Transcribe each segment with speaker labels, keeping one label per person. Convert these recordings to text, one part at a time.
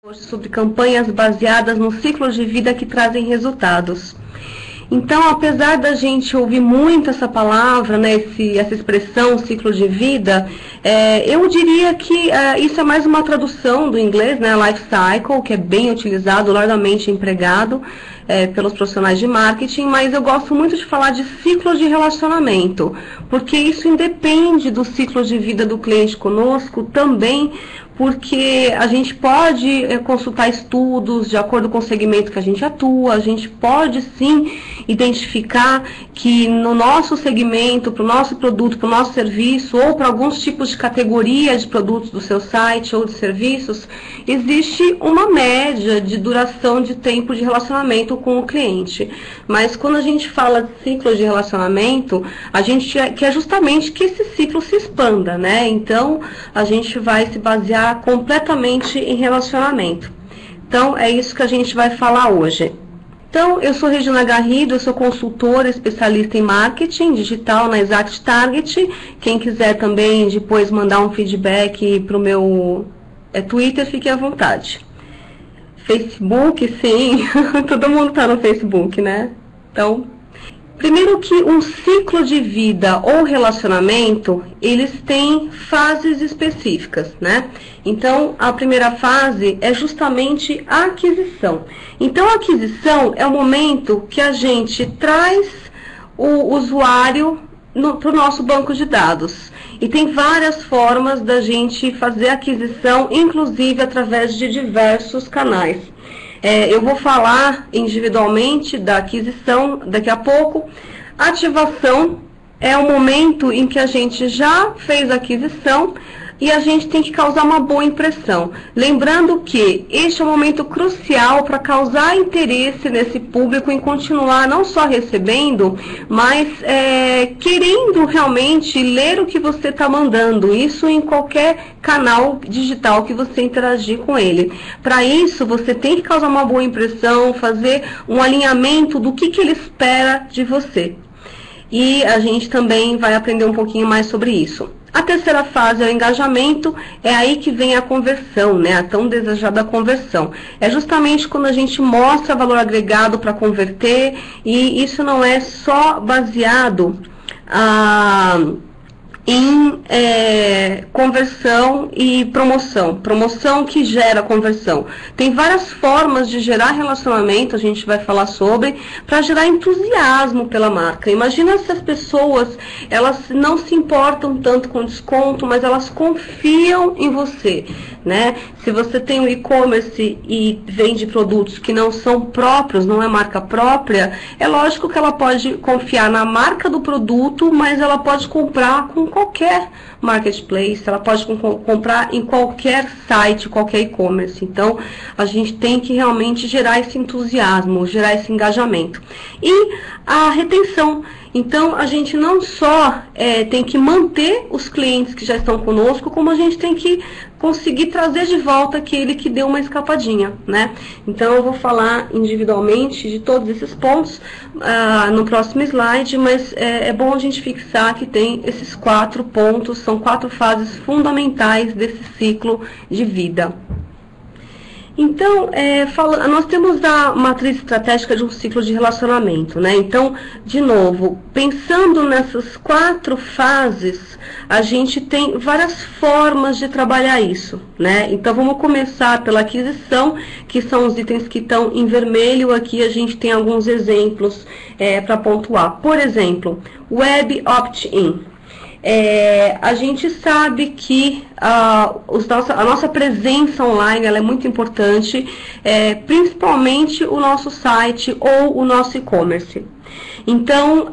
Speaker 1: Hoje sobre campanhas baseadas no ciclo de vida que trazem resultados. Então, apesar da gente ouvir muito essa palavra, né, essa expressão, ciclo de vida, eu diria que isso é mais uma tradução do inglês, né, life cycle, que é bem utilizado, largamente empregado pelos profissionais de marketing, mas eu gosto muito de falar de ciclo de relacionamento, porque isso independe do ciclo de vida do cliente conosco também, porque a gente pode consultar estudos de acordo com o segmento que a gente atua, a gente pode sim identificar que no nosso segmento, para o nosso produto, para o nosso serviço, ou para alguns tipos de categoria de produtos do seu site ou de serviços, existe uma média de duração de tempo de relacionamento com o cliente. Mas quando a gente fala de ciclo de relacionamento, a gente quer justamente que esse ciclo se expanda, né? Então, a gente vai se basear completamente em relacionamento. Então, é isso que a gente vai falar hoje. Então, eu sou Regina Garrido, eu sou consultora especialista em marketing digital na Exact Target. Quem quiser também depois mandar um feedback para o meu Twitter, fique à vontade. Facebook, sim, todo mundo está no Facebook, né? Então, primeiro que um ciclo de vida ou relacionamento, eles têm fases específicas, né? Então, a primeira fase é justamente a aquisição. Então, a aquisição é o momento que a gente traz o usuário para o nosso banco de dados. E tem várias formas da gente fazer aquisição, inclusive através de diversos canais. Eu vou falar individualmente da aquisição daqui a pouco. Ativação é o momento em que a gente já fez a aquisição e a gente tem que causar uma boa impressão. Lembrando que este é um momento crucial para causar interesse nesse público em continuar não só recebendo, mas querendo realmente ler o que você está mandando. Isso em qualquer canal digital que você interagir com ele. Para isso, você tem que causar uma boa impressão, fazer um alinhamento do que ele espera de você. E a gente também vai aprender um pouquinho mais sobre isso. A terceira fase é o engajamento, é aí que vem a conversão, né? A tão desejada conversão. É justamente quando a gente mostra valor agregado para converter, e isso não é só baseado em conversão e promoção. Promoção que gera conversão. Tem várias formas de gerar relacionamento, a gente vai falar sobre, para gerar entusiasmo pela marca. Imagina se as pessoas, elas não se importam tanto com desconto, mas elas confiam em você, né? Se você tem um e-commerce e vende produtos que não são próprios, não é marca própria, é lógico que ela pode confiar na marca do produto, mas ela pode comprar com qualquer marketplace, ela pode comprar em qualquer site, qualquer e-commerce. Então, a gente tem que realmente gerar esse entusiasmo, gerar esse engajamento. E a retenção. Então, a gente não só tem que manter os clientes que já estão conosco, como a gente tem que conseguir trazer de volta aquele que deu uma escapadinha, né? Então, eu vou falar individualmente de todos esses pontos no próximo slide, mas é bom a gente fixar que tem esses 4 pontos, são 4 fases fundamentais desse ciclo de vida. Então, nós temos a matriz estratégica de um ciclo de relacionamento, né? Então, de novo, pensando nessas 4 fases, a gente tem várias formas de trabalhar isso, né? Então, vamos começar pela aquisição, que são os itens que estão em vermelho. Aqui a gente tem alguns exemplos para pontuar. Por exemplo, Web Opt-in. A gente sabe que a nossa presença online ela é muito importante, principalmente o nosso site ou o nosso e-commerce. Então,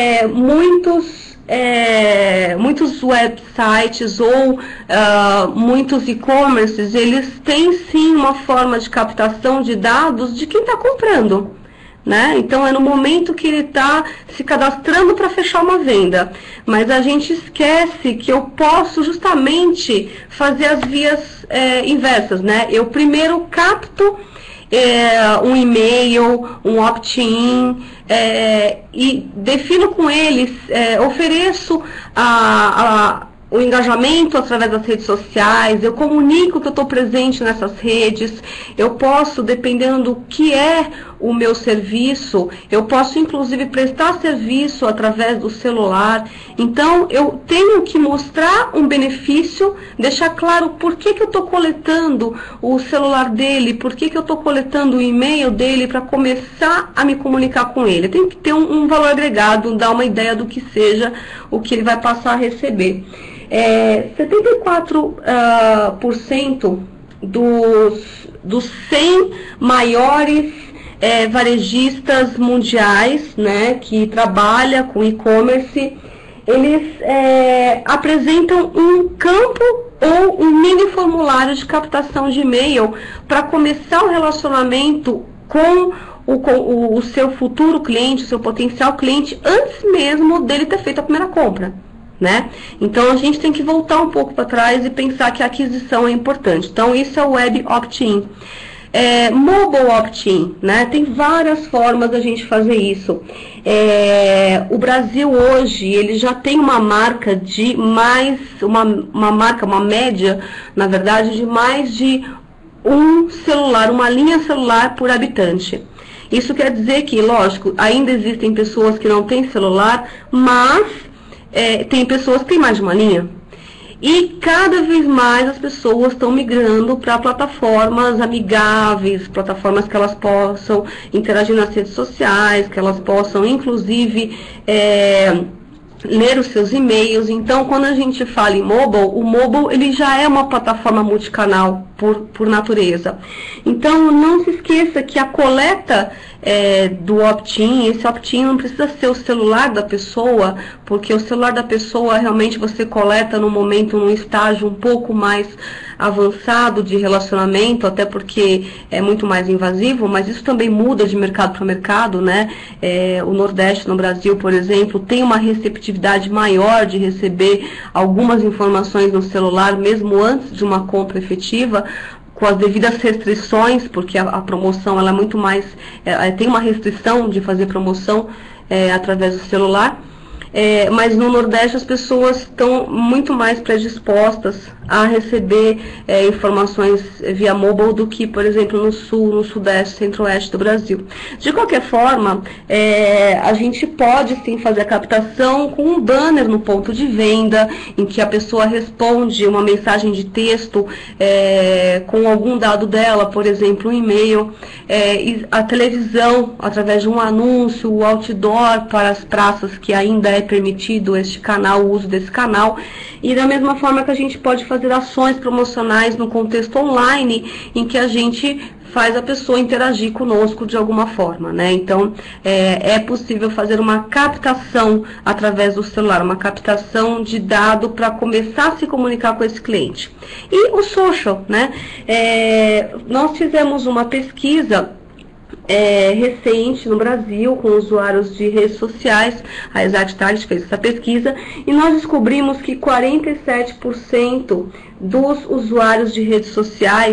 Speaker 1: muitos websites ou muitos e-commerces, eles têm sim uma forma de captação de dados de quem está comprando, né? Então, é no momento que ele está se cadastrando para fechar uma venda. Mas a gente esquece que eu posso justamente fazer as vias inversas, né? Eu primeiro capto um e-mail, um opt-in, e defino com eles, ofereço o engajamento através das redes sociais, eu comunico que eu estou presente nessas redes, eu posso, dependendo do que é o meu serviço, eu posso inclusive prestar serviço através do celular. Então eu tenho que mostrar um benefício, deixar claro por que eu estou coletando o celular dele, por que eu estou coletando o e-mail dele para começar a me comunicar com ele. Tem que ter um valor agregado, dar uma ideia do que seja o que ele vai passar a receber. 74% dos 100 maiores varejistas mundiais, né, que trabalham com e-commerce, eles apresentam um campo ou um mini formulário de captação de e-mail para começar o relacionamento com o seu futuro cliente, o seu potencial cliente, antes mesmo dele ter feito a primeira compra, né? Então a gente tem que voltar um pouco para trás e pensar que a aquisição é importante. Então isso é o Web Opt-in. Mobile Opt-in, né? Tem várias formas da gente fazer isso. O Brasil hoje, ele já tem uma marca de uma média, na verdade, de mais de uma linha celular por habitante. Isso quer dizer que, lógico, ainda existem pessoas que não têm celular, mas tem pessoas que têm mais de uma linha. E cada vez mais as pessoas estão migrando para plataformas amigáveis, plataformas que elas possam interagir nas redes sociais, que elas possam, inclusive, ler os seus e-mails. Então, quando a gente fala em mobile, o mobile ele já é uma plataforma multicanal por natureza. Então, não se esqueça que a coleta do opt-in, esse opt-in não precisa ser o celular da pessoa, porque o celular da pessoa realmente você coleta no momento, num estágio um pouco mais avançado de relacionamento, até porque é muito mais invasivo, mas isso também muda de mercado para mercado, né? O Nordeste no Brasil, por exemplo, tem uma receptividade maior de receber algumas informações no celular, mesmo antes de uma compra efetiva, com as devidas restrições, porque a promoção ela é muito mais, tem uma restrição de fazer promoção através do celular. Mas no Nordeste as pessoas estão muito mais predispostas a receber informações via mobile do que, por exemplo, no Sul, no Sudeste, Centro-Oeste do Brasil. De qualquer forma, a gente pode sim fazer a captação com um banner no ponto de venda, em que a pessoa responde uma mensagem de texto com algum dado dela, por exemplo, um e-mail, a televisão, através de um anúncio, o outdoor para as praças que ainda é permitido o uso desse canal, e da mesma forma que a gente pode fazer ações promocionais no contexto online, em que a gente faz a pessoa interagir conosco de alguma forma, né? Então, é possível fazer uma captação através do celular, uma captação de dado para começar a se comunicar com esse cliente. E o social, né? Nós fizemos uma pesquisa recente no Brasil com usuários de redes sociais. A Exact Target fez essa pesquisa e nós descobrimos que 47% dos usuários de redes sociais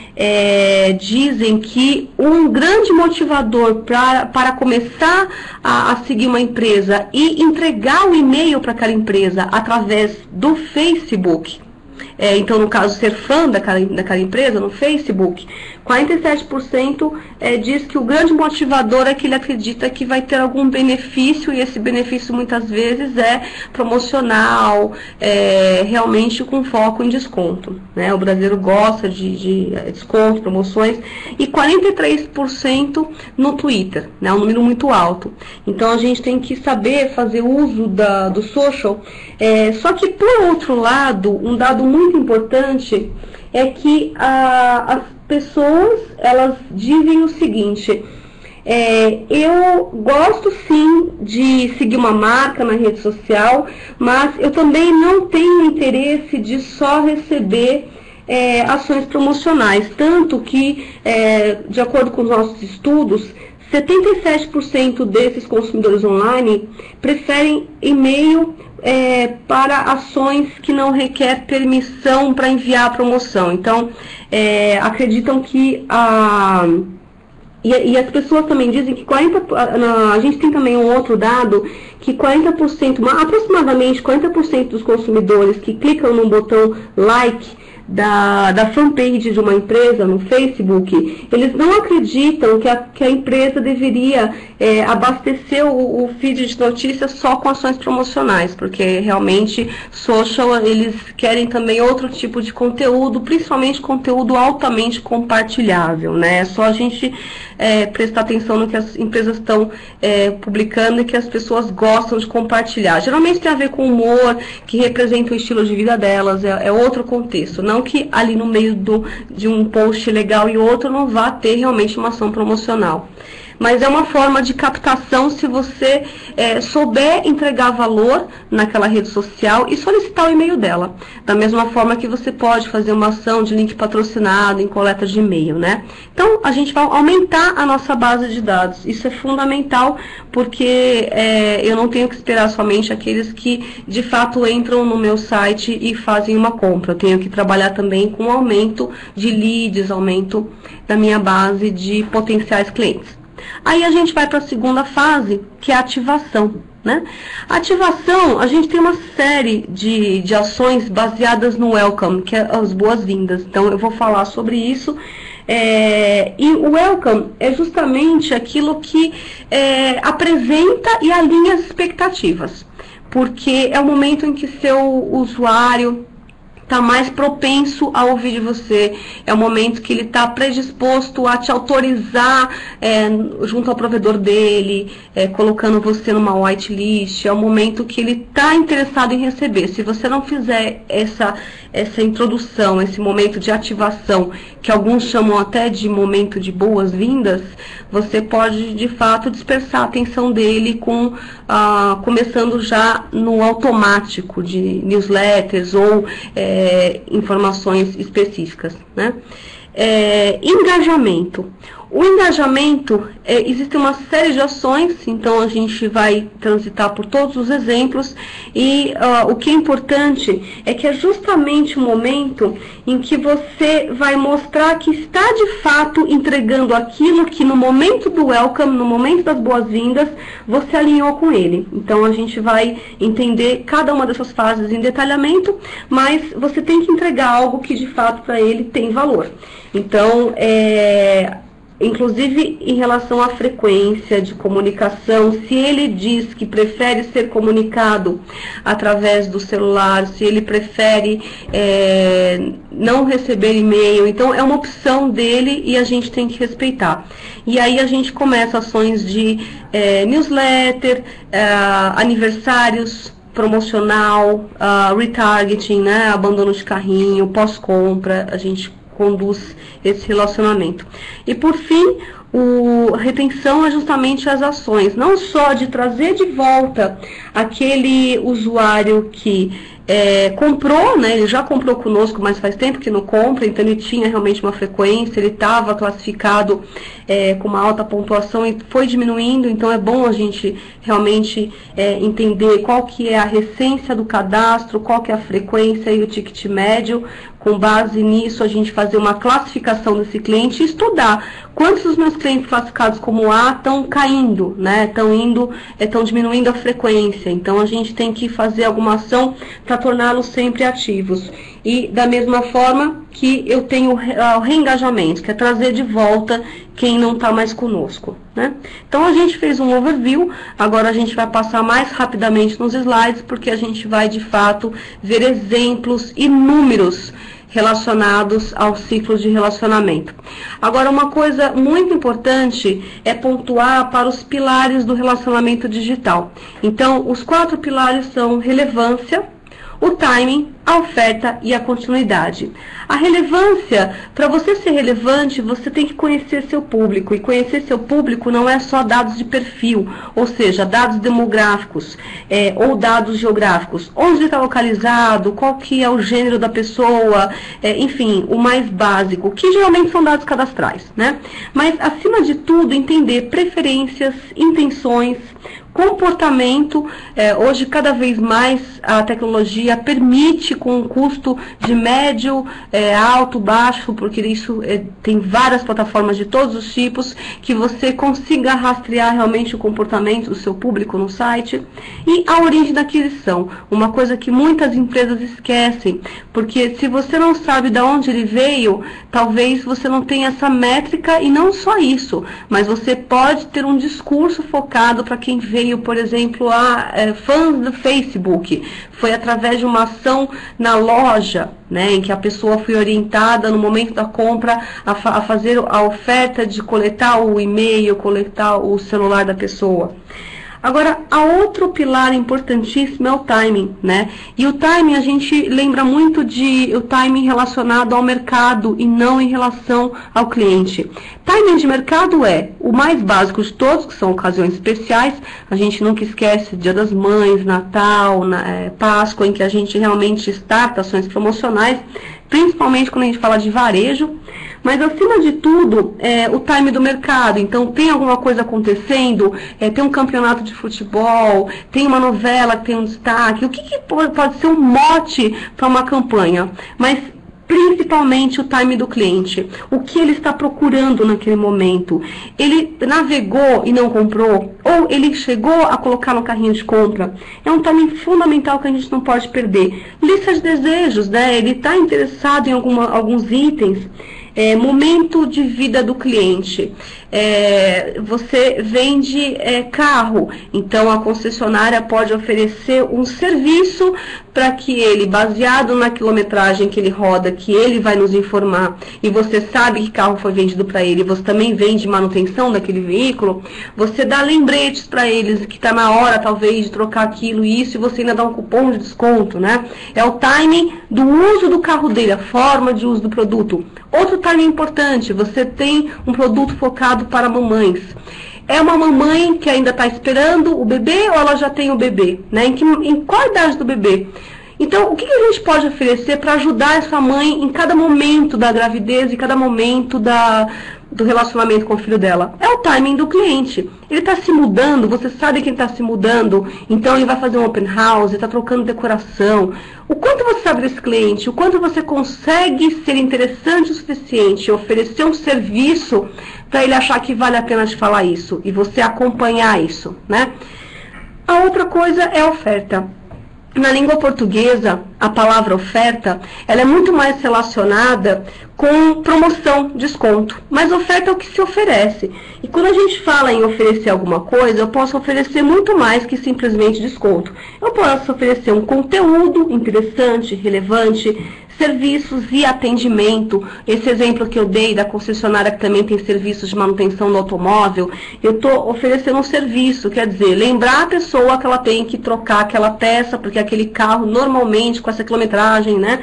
Speaker 1: dizem que um grande motivador para começar a seguir uma empresa e entregar o e-mail para aquela empresa através do Facebook, então no caso ser fã daquela empresa no Facebook, 47% diz que o grande motivador é que ele acredita que vai ter algum benefício, e esse benefício muitas vezes é promocional, realmente com foco em desconto, né? O brasileiro gosta de desconto, promoções, e 43% no Twitter, né? Um número muito alto. Então a gente tem que saber fazer uso do social. Só que, por outro lado, um dado muito importante é que as pessoas, elas dizem o seguinte: eu gosto sim de seguir uma marca na rede social, mas eu também não tenho interesse de só receber ações promocionais. Tanto que, de acordo com os nossos estudos, 77% desses consumidores online preferem e-mail para ações que não requer permissão para enviar a promoção. Então, acreditam que E as pessoas também dizem que a gente tem também um outro dado, que 40%, aproximadamente 40% dos consumidores que clicam no botão like da fanpage de uma empresa no Facebook, eles não acreditam que a empresa deveria abastecer o feed de notícias só com ações promocionais, porque realmente social, eles querem também outro tipo de conteúdo, principalmente conteúdo altamente compartilhável, né? É só a gente prestar atenção no que as empresas estão publicando e que as pessoas gostam de compartilhar. Geralmente tem a ver com humor, que representa o estilo de vida delas, é outro contexto. Não que ali no meio de um post legal e outro não vá ter realmente uma ação promocional. Mas é uma forma de captação se você souber entregar valor naquela rede social e solicitar o e-mail dela. Da mesma forma que você pode fazer uma ação de link patrocinado em coleta de e-mail, né? Então, a gente vai aumentar a nossa base de dados. Isso é fundamental porque eu não tenho que esperar somente aqueles que, de fato, entram no meu site e fazem uma compra. Eu tenho que trabalhar também com aumento de leads, aumento da minha base de potenciais clientes. Aí a gente vai para a segunda fase, que é a ativação, né? A ativação, a gente tem uma série de ações baseadas no welcome, que é as boas-vindas. Então, eu vou falar sobre isso. E o welcome é justamente aquilo que apresenta e alinha as expectativas. Porque é o momento em que seu usuário está mais propenso a ouvir de você, é o momento que ele está predisposto a te autorizar junto ao provedor dele, colocando você numa whitelist, é o momento que ele está interessado em receber. Se você não fizer essa introdução, esse momento de ativação, que alguns chamam até de momento de boas-vindas, você pode, de fato, dispersar a atenção dele começando já no automático de newsletters ou informações específicas, né? Engajamento. O engajamento, existe uma série de ações, então a gente vai transitar por todos os exemplos e o que é importante é que é justamente o momento em que você vai mostrar que está de fato entregando aquilo que no momento do welcome, no momento das boas-vindas, você alinhou com ele. Então a gente vai entender cada uma dessas fases em detalhamento, mas você tem que entregar algo que de fato para ele tem valor. Então, inclusive em relação à frequência de comunicação, se ele diz que prefere ser comunicado através do celular, se ele prefere não receber e-mail, então é uma opção dele e a gente tem que respeitar. E aí a gente começa ações de newsletter, aniversários, promocional, retargeting, né, abandono de carrinho, pós-compra, a gente conduz esse relacionamento. E por fim, retenção é justamente as ações, não só de trazer de volta aquele usuário que comprou, né, ele já comprou conosco, mas faz tempo que não compra, então ele tinha realmente uma frequência, ele estava classificado com uma alta pontuação e foi diminuindo, então é bom a gente realmente entender qual que é a recência do cadastro, qual que é a frequência e o ticket médio. Com base nisso, a gente fazer uma classificação desse cliente e estudar quantos dos meus clientes classificados como A estão caindo, né? Estão diminuindo a frequência. Então, a gente tem que fazer alguma ação para torná-los sempre ativos. E da mesma forma que eu tenho o reengajamento, que é trazer de volta quem não está mais conosco, né? Então, a gente fez um overview, agora a gente vai passar mais rapidamente nos slides, porque a gente vai, de fato, ver exemplos e números relacionados aos ciclos de relacionamento. Agora, uma coisa muito importante é pontuar para os pilares do relacionamento digital. Então, os 4 pilares são relevância, o timing, a oferta e a continuidade. A relevância, para você ser relevante, você tem que conhecer seu público. E conhecer seu público não é só dados de perfil, ou seja, dados demográficos ou dados geográficos. Onde ele está localizado, qual que é o gênero da pessoa, enfim, o mais básico, que geralmente são dados cadastrais, né? Mas, acima de tudo, entender preferências, intenções, comportamento. Hoje, cada vez mais, a tecnologia permite com um custo de médio, alto, baixo, porque isso tem várias plataformas de todos os tipos, que você consiga rastrear realmente o comportamento do seu público no site. E a origem da aquisição, uma coisa que muitas empresas esquecem, porque se você não sabe de onde ele veio, talvez você não tenha essa métrica, e não só isso, mas você pode ter um discurso focado para quem veio, por exemplo, fãs do Facebook. Foi através de uma ação na loja, né, em que a pessoa foi orientada no momento da compra a fazer a oferta de coletar o e-mail, coletar o celular da pessoa. Agora, a outro pilar importantíssimo é o timing, né? E o timing, a gente lembra muito o timing relacionado ao mercado e não em relação ao cliente. Timing de mercado é o mais básico de todos, que são ocasiões especiais. A gente nunca esquece Dia das Mães, Natal, Páscoa, em que a gente realmente starta ações promocionais, principalmente quando a gente fala de varejo. Mas, acima de tudo, o time do mercado. Então, tem alguma coisa acontecendo, tem um campeonato de futebol, tem uma novela que tem um destaque. O que pode ser um mote para uma campanha? Mas, principalmente, o time do cliente. O que ele está procurando naquele momento? Ele navegou e não comprou? Ou ele chegou a colocar no carrinho de compra? É um timing fundamental que a gente não pode perder. Lista de desejos, né? Ele está interessado em alguns itens. Momento de vida do cliente. Você vende carro, então a concessionária pode oferecer um serviço para que ele, baseado na quilometragem que ele roda, que ele vai nos informar, e você sabe que carro foi vendido para ele, você também vende manutenção daquele veículo, você dá lembretes para eles que está na hora talvez de trocar aquilo e isso, e você ainda dá um cupom de desconto, né? É o timing do uso do carro dele, a forma de uso do produto. Outro timing importante, você tem um produto focado para mamães. É uma mamãe que ainda está esperando o bebê ou ela já tem o bebê? Né? Em qual idade do bebê? Então, o que a gente pode oferecer para ajudar essa mãe em cada momento da gravidez, em cada momento do relacionamento com o filho dela? É o timing do cliente. Ele está se mudando, você sabe que ele está se mudando, então ele vai fazer um open house, está trocando decoração. O quanto você sabe desse cliente, o quanto você consegue ser interessante o suficiente, oferecer um serviço para ele achar que vale a pena te falar isso, e você acompanhar isso, né? A outra coisa é a oferta. Na língua portuguesa, a palavra oferta, ela é muito mais relacionada com promoção, desconto. Mas oferta é o que se oferece. E quando a gente fala em oferecer alguma coisa, eu posso oferecer muito mais que simplesmente desconto. Eu posso oferecer um conteúdo interessante, relevante, serviços e atendimento. Esse exemplo que eu dei da concessionária que também tem serviços de manutenção do automóvel, eu estou oferecendo um serviço, quer dizer, lembrar a pessoa que ela tem que trocar aquela peça, porque aquele carro normalmente com essa quilometragem, né?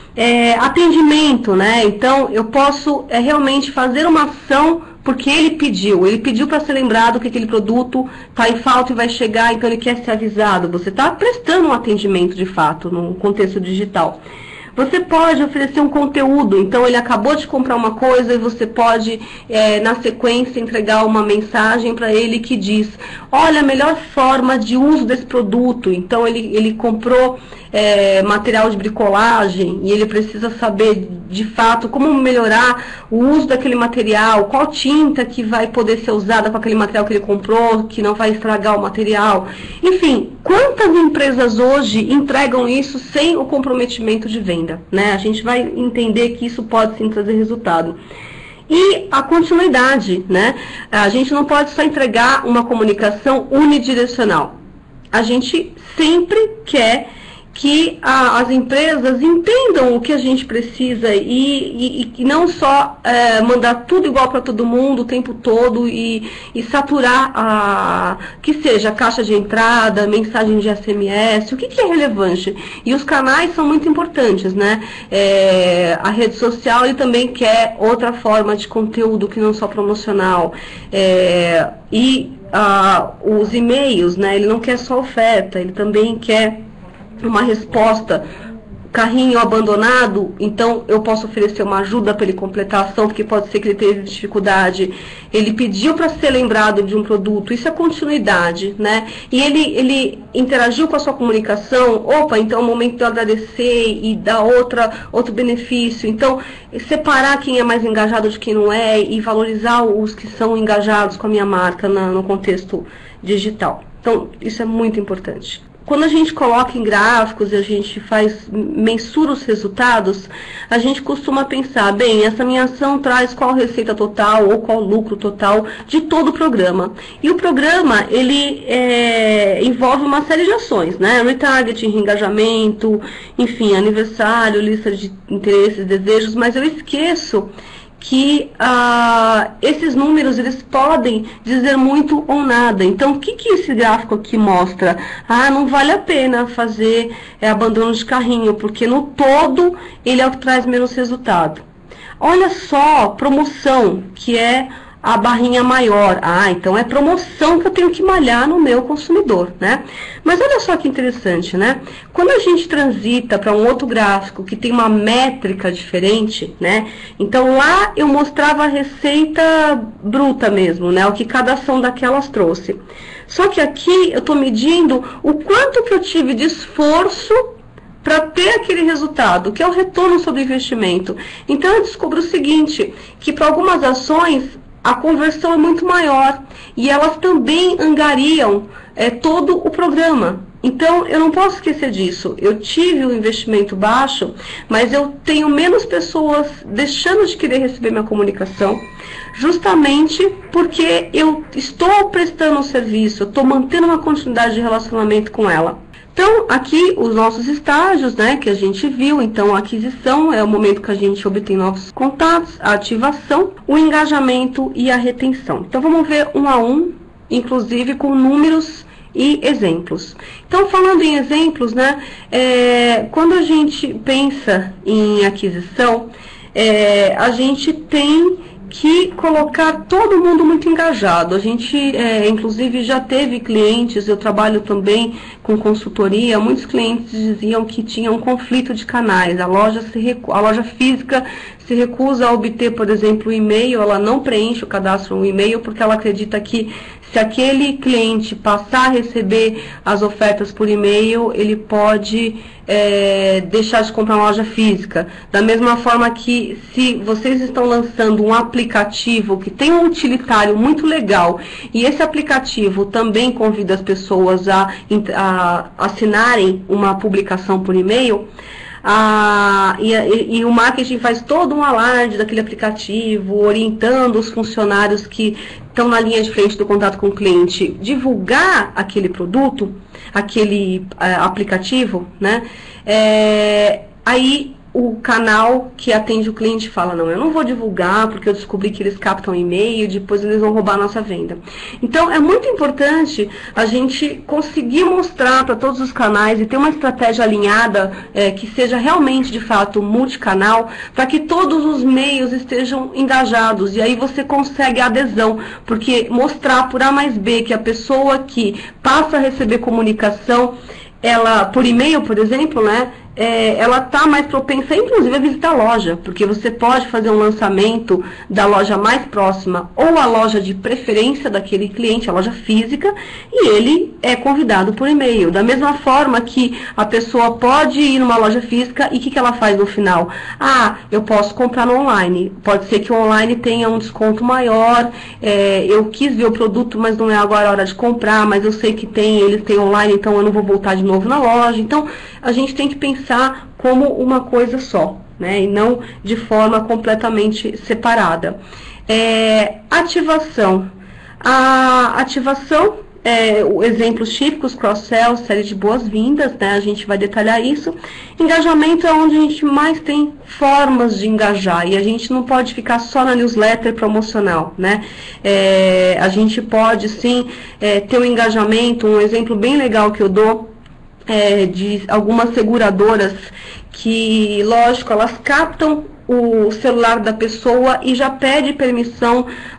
Speaker 1: Atendimento, né? Então eu posso realmente fazer uma ação porque ele pediu para ser lembrado que aquele produto está em falta e vai chegar, então ele quer ser avisado. Você está prestando um atendimento de fato no contexto digital. Você pode oferecer um conteúdo, então ele acabou de comprar uma coisa e você pode, na sequência, entregar uma mensagem para ele que diz, olha, a melhor forma de uso desse produto. Então ele comprou material de bricolagem e ele precisa saber, de fato, como melhorar o uso daquele material, qual tinta que vai poder ser usada com aquele material que ele comprou, que não vai estragar o material. Enfim, quantas empresas hoje entregam isso sem o comprometimento de venda? Né? A gente vai entender que isso pode sim trazer resultado. E a continuidade, né? A gente não pode só entregar uma comunicação unidirecional. A gente sempre quer que as empresas entendam o que a gente precisa e não só mandar tudo igual para todo mundo o tempo todo e saturar que seja a caixa de entrada, mensagem de SMS, o que é relevante. E os canais são muito importantes, né? A rede social ele também quer outra forma de conteúdo que não só promocional. Os e-mails, né? Ele não quer só oferta, ele também quer uma resposta carrinho abandonado, então eu posso oferecer uma ajuda para ele completar a ação, porque pode ser que ele teve dificuldade. Ele pediu para ser lembrado de um produto, isso é continuidade, né? E ele interagiu com a sua comunicação, opa, então é o momento de eu agradecer e dar outro benefício. Então, separar quem é mais engajado de quem não é e valorizar os que são engajados com a minha marca no contexto digital. Então, isso é muito importante. Quando a gente coloca em gráficos e a gente mensura os resultados, a gente costuma pensar, bem, essa minha ação traz qual receita total ou qual lucro total de todo o programa. E o programa, ele envolve uma série de ações, né? Retargeting, engajamento, enfim, aniversário, lista de interesses, desejos, mas eu esqueço que esses números eles podem dizer muito ou nada. Então, o que esse gráfico aqui mostra? Não vale a pena fazer abandono de carrinho, porque no todo ele é o que traz menos resultado. Olha só, promoção, que é a barrinha maior. Então é promoção que eu tenho que malhar no meu consumidor, né? Mas olha só que interessante, né? Quando a gente transita para um outro gráfico que tem uma métrica diferente, né? Então lá eu mostrava a receita bruta mesmo, né? O que cada ação daquelas trouxe. Só que aqui eu estou medindo o quanto que eu tive de esforço para ter aquele resultado, que é o retorno sobre investimento. Então eu descubro o seguinte, que para algumas ações a conversão é muito maior e elas também angariam todo o programa. Então, eu não posso esquecer disso. Eu tive um investimento baixo, mas eu tenho menos pessoas deixando de querer receber minha comunicação, justamente porque eu estou prestando um serviço, eu estou mantendo uma continuidade de relacionamento com ela. Então, aqui os nossos estágios, né, que a gente viu. Então, a aquisição é o momento que a gente obtém novos contatos, a ativação, o engajamento e a retenção. Então, vamos ver um a um, inclusive com números e exemplos. Então, falando em exemplos, né, quando a gente pensa em aquisição, a gente tem que colocar todo mundo muito engajado. A gente, inclusive, já teve clientes, eu trabalho também com consultoria, muitos clientes diziam que tinha um conflito de canais. A loja física se recusa a obter, por exemplo, o e-mail, ela não preenche o cadastro no e-mail porque ela acredita que se aquele cliente passar a receber as ofertas por e-mail, ele pode deixar de comprar uma loja física. Da mesma forma que se vocês estão lançando um aplicativo que tem um utilitário muito legal e esse aplicativo também convida as pessoas a assinarem uma publicação por e-mail, e o marketing faz todo um alarde daquele aplicativo, orientando os funcionários que estão na linha de frente do contato com o cliente, divulgar aquele produto, aquele aplicativo, né? Aí o canal que atende o cliente fala, não, eu não vou divulgar porque eu descobri que eles captam e-mail, depois eles vão roubar a nossa venda. Então, é muito importante a gente conseguir mostrar para todos os canais e ter uma estratégia alinhada que seja realmente, de fato, multicanal, para que todos os meios estejam engajados. E aí você consegue a adesão, porque mostrar por A mais B que a pessoa que passa a receber comunicação, ela, por e-mail, por exemplo, né, ela está mais propensa, inclusive, a visitar a loja, porque você pode fazer um lançamento da loja mais próxima ou a loja de preferência daquele cliente, a loja física, e ele é convidado por e-mail. Da mesma forma que a pessoa pode ir numa loja física e o que ela faz no final? Eu posso comprar no online. Pode ser que o online tenha um desconto maior, eu quis ver o produto, mas não é agora a hora de comprar, mas eu sei que eles têm online, então eu não vou voltar de novo na loja. Então, a gente tem que pensar como uma coisa só, né, e não de forma completamente separada. Ativação. A ativação, exemplos típicos, cross-sell, série de boas-vindas, né, a gente vai detalhar isso. Engajamento é onde a gente mais tem formas de engajar, e a gente não pode ficar só na newsletter promocional, né? A gente pode, sim, ter um engajamento. Um exemplo bem legal que eu dou de algumas seguradoras que, lógico, elas captam o celular da pessoa e já pede permissão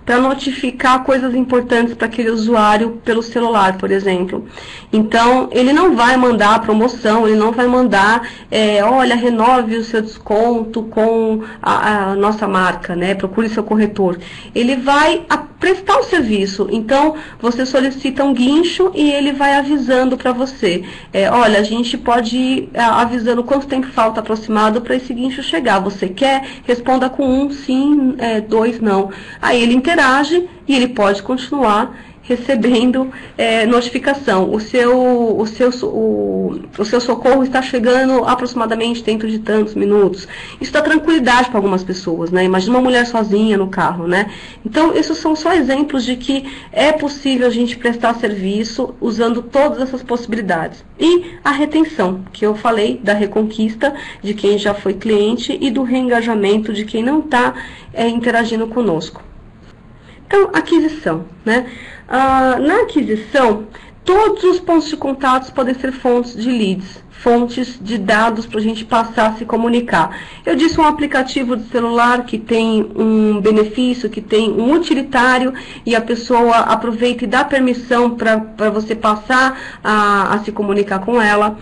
Speaker 1: para notificar coisas importantes para aquele usuário pelo celular, por exemplo. Então, ele não vai mandar a promoção, ele não vai mandar, olha, renove o seu desconto com a nossa marca, né? Procure seu corretor. Ele vai prestar o serviço. Então, você solicita um guincho e ele vai avisando para você. Olha, a gente pode ir avisando quanto tempo falta aproximado para esse guincho chegar. Você quer? Responda com 1, sim, 2, não. Aí ele interage e ele pode continuar recebendo notificação. O seu socorro está chegando aproximadamente dentro de tantos minutos. Isso dá tranquilidade para algumas pessoas, né? Imagina uma mulher sozinha no carro, né? Então, esses são só exemplos de que é possível a gente prestar serviço usando todas essas possibilidades. E a retenção, que eu falei da reconquista de quem já foi cliente e do reengajamento de quem não está interagindo conosco. Então, aquisição, né? Na aquisição, todos os pontos de contatos podem ser fontes de leads, fontes de dados para a gente passar a se comunicar. Eu disse um aplicativo de celular que tem um benefício, que tem um utilitário, e a pessoa aproveita e dá permissão para você passar a se comunicar com ela.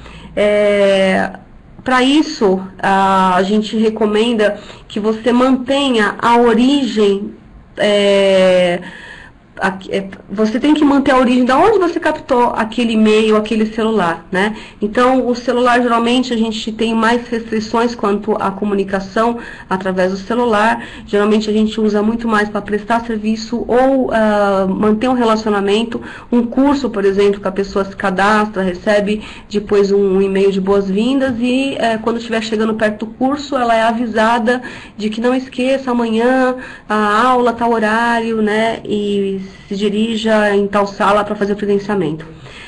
Speaker 1: Para isso, a gente recomenda que você mantenha a origem. Você tem que manter a origem de onde você captou aquele e-mail, aquele celular, né? Então, o celular, geralmente, a gente tem mais restrições quanto à comunicação através do celular. Geralmente, a gente usa muito mais para prestar serviço ou manter um relacionamento. Um curso, por exemplo, que a pessoa se cadastra, recebe depois um e-mail de boas-vindas e quando estiver chegando perto do curso, ela é avisada de que não esqueça, amanhã a aula, tal horário, né? E se dirija em tal sala para fazer o credenciamento.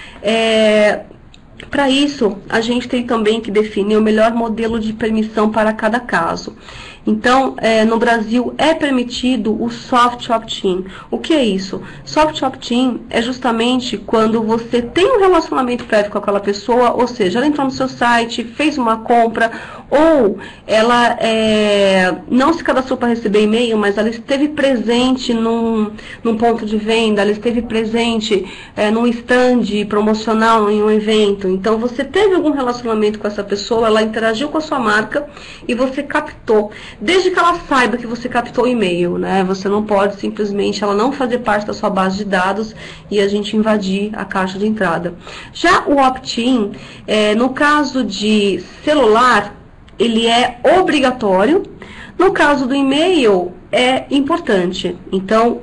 Speaker 1: Para isso, a gente tem também que definir o melhor modelo de permissão para cada caso. Então, no Brasil é permitido o soft opt-in. O que é isso? Soft opt-in é justamente quando você tem um relacionamento prévio com aquela pessoa, ou seja, ela entrou no seu site, fez uma compra, ou ela não se cadastrou para receber e-mail, mas ela esteve presente num ponto de venda, ela esteve presente num stand promocional em um evento. Então, você teve algum relacionamento com essa pessoa, ela interagiu com a sua marca e você captou. Desde que ela saiba que você captou o e-mail, né? Você não pode simplesmente ela não fazer parte da sua base de dados e a gente invadir a caixa de entrada. Já o opt-in, no caso de celular, ele é obrigatório. No caso do e-mail, é importante. Então,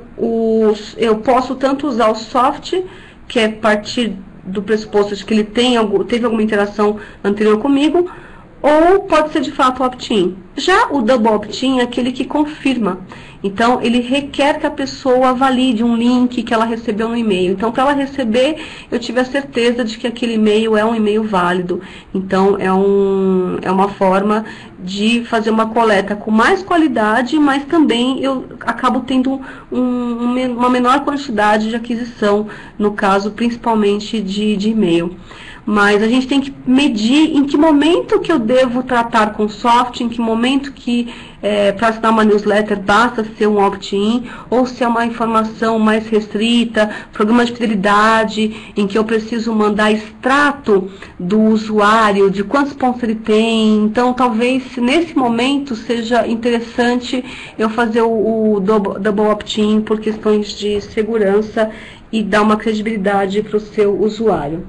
Speaker 1: eu posso tanto usar o soft, que é partir do pressuposto de que ele teve alguma interação anterior comigo, ou pode ser de fato opt-in. Já o double opt-in é aquele que confirma. Então, ele requer que a pessoa valide um link que ela recebeu no e-mail. Então, para ela receber, eu tive a certeza de que aquele e-mail é um e-mail válido. Então, é uma forma de fazer uma coleta com mais qualidade, mas também eu acabo tendo uma menor quantidade de aquisição, no caso, principalmente de e-mail. Mas a gente tem que medir em que momento que eu devo tratar com soft, em que momento que para assinar uma newsletter basta ser um opt-in, ou se é uma informação mais restrita, programa de fidelidade, em que eu preciso mandar extrato do usuário, de quantos pontos ele tem. Então, talvez nesse momento seja interessante eu fazer o double opt-in por questões de segurança e dar uma credibilidade para o seu usuário.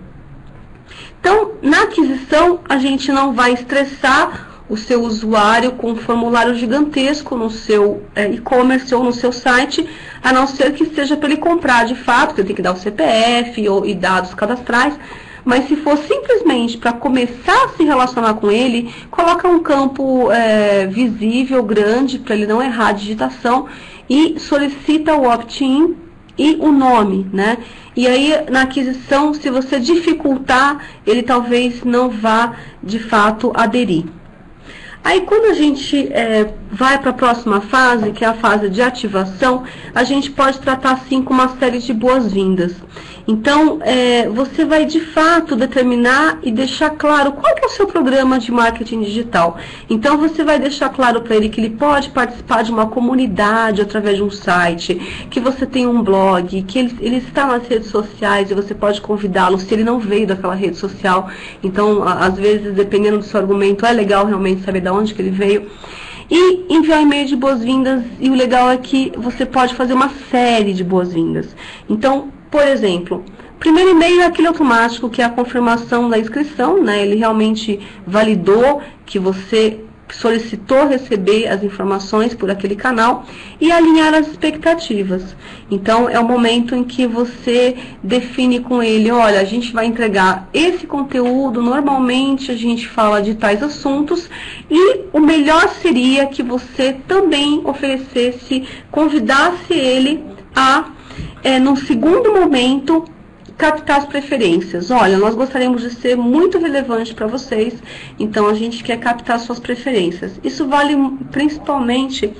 Speaker 1: Então, na aquisição, a gente não vai estressar o seu usuário com um formulário gigantesco no seu e-commerce ou no seu site, a não ser que seja para ele comprar de fato, que ele tem que dar o CPF e dados cadastrais. Mas se for simplesmente para começar a se relacionar com ele, coloca um campo visível, grande, para ele não errar a digitação, e solicita o opt-in e o nome, né? E aí, na aquisição, se você dificultar, ele talvez não vá, de fato, aderir. Aí, quando a gente vai para a próxima fase, que é a fase de ativação, a gente pode tratar, assim, com uma série de boas-vindas. Então, você vai de fato determinar e deixar claro qual que é o seu programa de marketing digital. Então, você vai deixar claro para ele que ele pode participar de uma comunidade através de um site, que você tem um blog, que ele está nas redes sociais e você pode convidá-lo se ele não veio daquela rede social. Então, às vezes, dependendo do seu argumento, é legal realmente saber de onde que ele veio. E enviar e-mail de boas-vindas, e o legal é que você pode fazer uma série de boas-vindas. Então, por exemplo, o primeiro e-mail é aquele automático, que é a confirmação da inscrição, né? Ele realmente validou que você solicitou receber as informações por aquele canal e alinhar as expectativas. Então, é o momento em que você define com ele, olha, a gente vai entregar esse conteúdo, normalmente a gente fala de tais assuntos, e o melhor seria que você também oferecesse, convidasse ele a, num segundo momento, captar as preferências. Olha, nós gostaríamos de ser muito relevante para vocês, então a gente quer captar suas preferências. Isso vale principalmente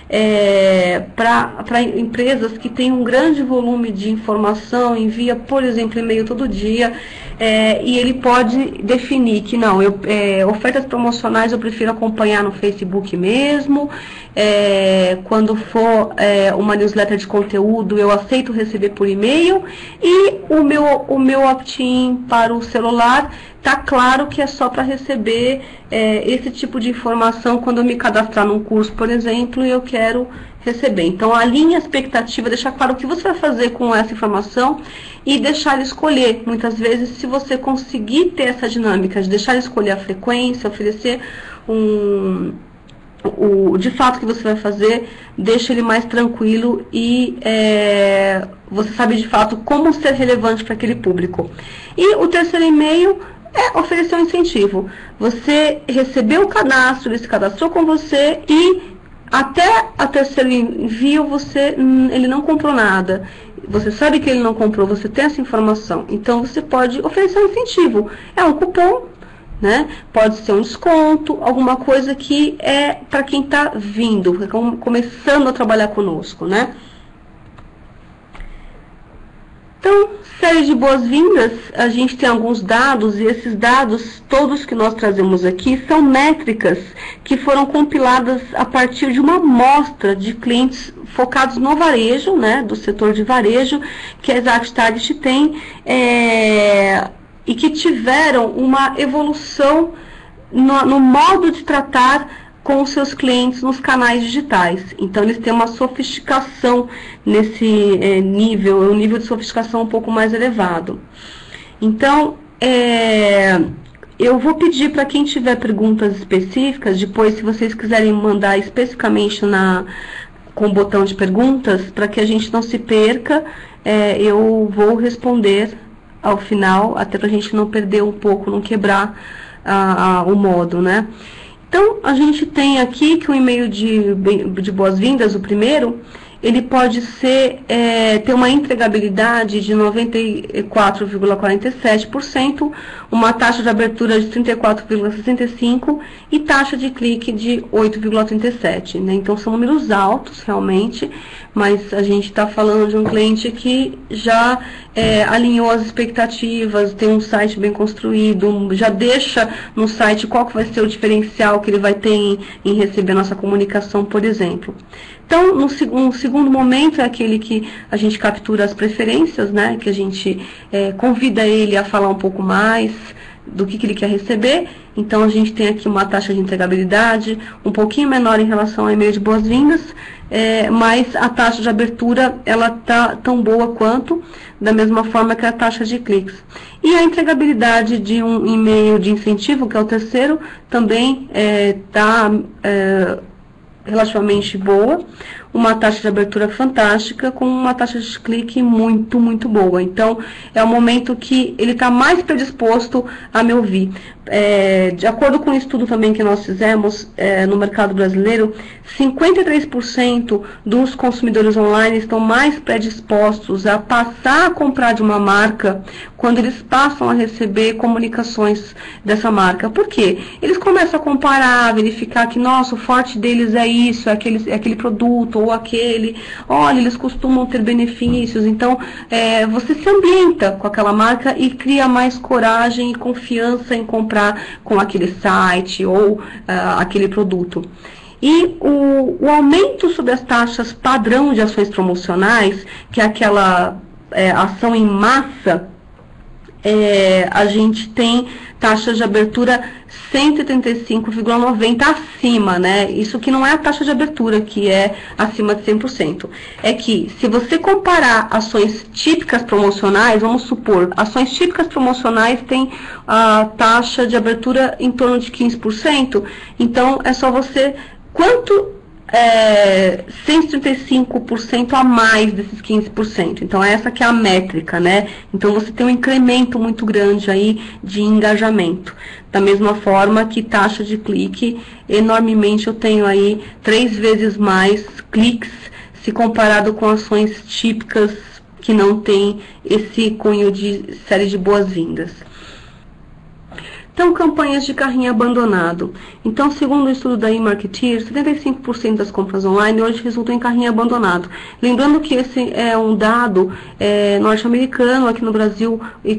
Speaker 1: para empresas que têm um grande volume de informação, envia, por exemplo, e-mail todo dia, e ele pode definir que não, ofertas promocionais eu prefiro acompanhar no Facebook mesmo, quando for uma newsletter de conteúdo eu aceito receber por e-mail, e o meu opt-in para o celular tá claro que é só para receber esse tipo de informação quando eu me cadastrar num curso, por exemplo, e eu quero receber. Então, alinhe a expectativa, deixar claro o que você vai fazer com essa informação e deixar ele escolher. Muitas vezes, se você conseguir ter essa dinâmica de deixar ele escolher a frequência, oferecer de fato que você vai fazer, deixa ele mais tranquilo e você sabe de fato como ser relevante para aquele público. E o terceiro e-mail é oferecer um incentivo. Você recebeu o cadastro, ele se cadastrou com você e até a terceiro envio ele não comprou nada. Você sabe que ele não comprou, você tem essa informação. Então você pode oferecer um incentivo. É um cupom, né? Pode ser um desconto, alguma coisa que é para quem está vindo, começando a trabalhar conosco, né? Então, série de boas-vindas, a gente tem alguns dados, e esses dados, todos que nós trazemos aqui, são métricas que foram compiladas a partir de uma amostra de clientes focados no varejo, né, do setor de varejo, que a Exact Target tem, e que tiveram uma evolução no modo de tratar com os seus clientes nos canais digitais. Então, eles têm uma sofisticação nesse nível, um nível de sofisticação um pouco mais elevado. Então, eu vou pedir para quem tiver perguntas específicas, depois, se vocês quiserem mandar especificamente com o botão de perguntas, para que a gente não se perca, eu vou responder ao final, até para a gente não perder um pouco, não quebrar o modo, né? Então, a gente tem aqui que o e-mail de boas-vindas, o primeiro, ele pode ter uma entregabilidade de 94,47%, uma taxa de abertura de 34,65% e taxa de clique de 8,37%. Né? Então, são números altos, realmente, mas a gente está falando de um cliente que já alinhou as expectativas, tem um site bem construído, já deixa no site qual que vai ser o diferencial que ele vai ter em receber nossa comunicação, por exemplo. Então, um segundo momento é aquele que a gente captura as preferências, né? Que a gente convida ele a falar um pouco mais do que ele quer receber. Então, a gente tem aqui uma taxa de entregabilidade um pouquinho menor em relação ao e-mail de boas-vindas, mas a taxa de abertura, ela está tão boa quanto, da mesma forma que a taxa de cliques. E a entregabilidade de um e-mail de incentivo, que é o terceiro, também está relativamente boa, uma taxa de abertura fantástica, com uma taxa de clique muito, muito boa. Então, é o momento que ele está mais predisposto a me ouvir. De acordo com um estudo também que nós fizemos no mercado brasileiro, 53% dos consumidores online estão mais predispostos a passar a comprar de uma marca quando eles passam a receber comunicações dessa marca. Por quê? Eles começam a comparar, verificar que, nossa, o forte deles é isso, é aquele produto, ou aquele, olha, eles costumam ter benefícios. Então, você se ambienta com aquela marca e cria mais coragem e confiança em comprar com aquele site ou aquele produto. E o aumento sobre as taxas padrão de ações promocionais, que é aquela ação em massa, a gente tem taxa de abertura 175,90 acima, né? Isso que não é a taxa de abertura, que é acima de 100%. É que, se você comparar ações típicas promocionais, vamos supor, ações típicas promocionais têm a taxa de abertura em torno de 15%, então é só você... Quanto 135% a mais desses 15%. Então, essa que é a métrica, né? Então, você tem um incremento muito grande aí de engajamento. Da mesma forma que taxa de clique, enormemente eu tenho aí 3 vezes mais cliques se comparado com ações típicas que não tem esse cunho de série de boas-vindas. Então, campanhas de carrinho abandonado. Então, segundo o estudo da eMarketer, 75% das compras online hoje resultam em carrinho abandonado. Lembrando que esse é um dado norte-americano. Aqui no Brasil,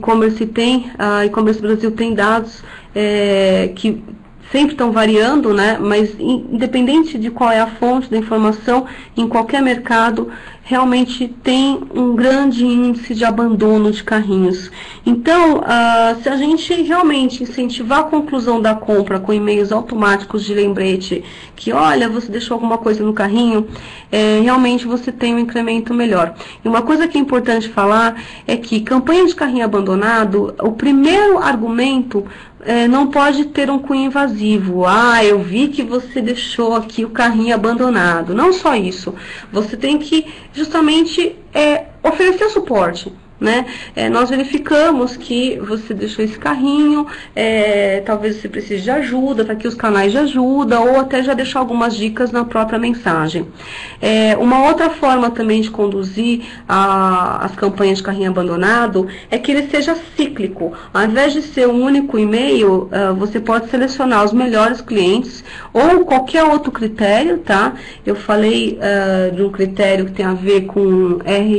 Speaker 1: a e-commerce Brasil tem dados que sempre estão variando, né? Mas independente de qual é a fonte da informação, em qualquer mercado, realmente tem um grande índice de abandono de carrinhos. Então, se a gente realmente incentivar a conclusão da compra com e-mails automáticos de lembrete, que olha, você deixou alguma coisa no carrinho, realmente você tem um incremento melhor. E uma coisa que é importante falar é que campanha de carrinho abandonado, o primeiro argumento não pode ter um cunho invasivo. Eu vi que você deixou aqui o carrinho abandonado. Não só isso. Você tem que justamente oferecer suporte, né? Nós verificamos que você deixou esse carrinho, talvez você precise de ajuda, tá aqui os canais de ajuda, ou até já deixar algumas dicas na própria mensagem. Uma outra forma também de conduzir as campanhas de carrinho abandonado é que ele seja cíclico. Ao invés de ser um único e-mail, você pode selecionar os melhores clientes ou qualquer outro critério, tá? Eu falei de um critério que tem a ver com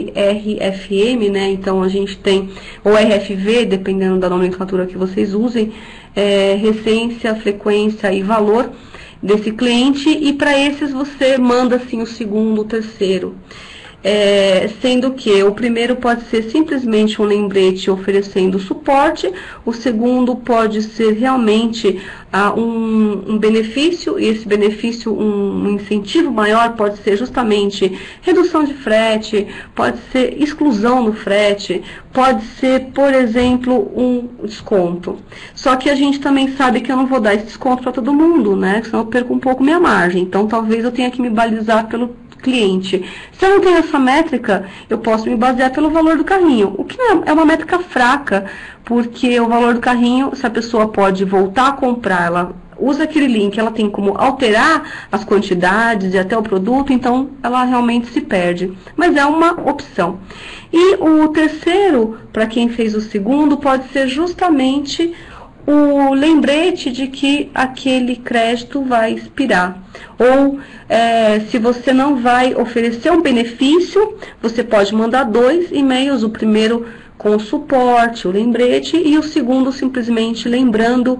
Speaker 1: RFM, né? Então, a gente tem, ou RFV, dependendo da nomenclatura que vocês usem, recência, frequência e valor desse cliente, e para esses você manda assim o segundo, o terceiro. Sendo que o primeiro pode ser simplesmente um lembrete oferecendo suporte, o segundo pode ser realmente um benefício, e esse benefício, um incentivo maior, pode ser justamente redução de frete, pode ser exclusão no frete, pode ser, por exemplo, um desconto. Só que a gente também sabe que eu não vou dar esse desconto para todo mundo, né? Senão eu perco um pouco minha margem. Então, talvez eu tenha que me balizar pelo cliente. Se eu não tenho essa métrica, eu posso me basear pelo valor do carrinho, o que é uma métrica fraca, porque o valor do carrinho, se a pessoa pode voltar a comprar, ela usa aquele link, ela tem como alterar as quantidades e até o produto, então ela realmente se perde. Mas é uma opção. E o terceiro, para quem fez o segundo, pode ser justamente o lembrete de que aquele crédito vai expirar. Ou, se você não vai oferecer um benefício, você pode mandar 2 e-mails, o primeiro com suporte, o lembrete, e o segundo simplesmente lembrando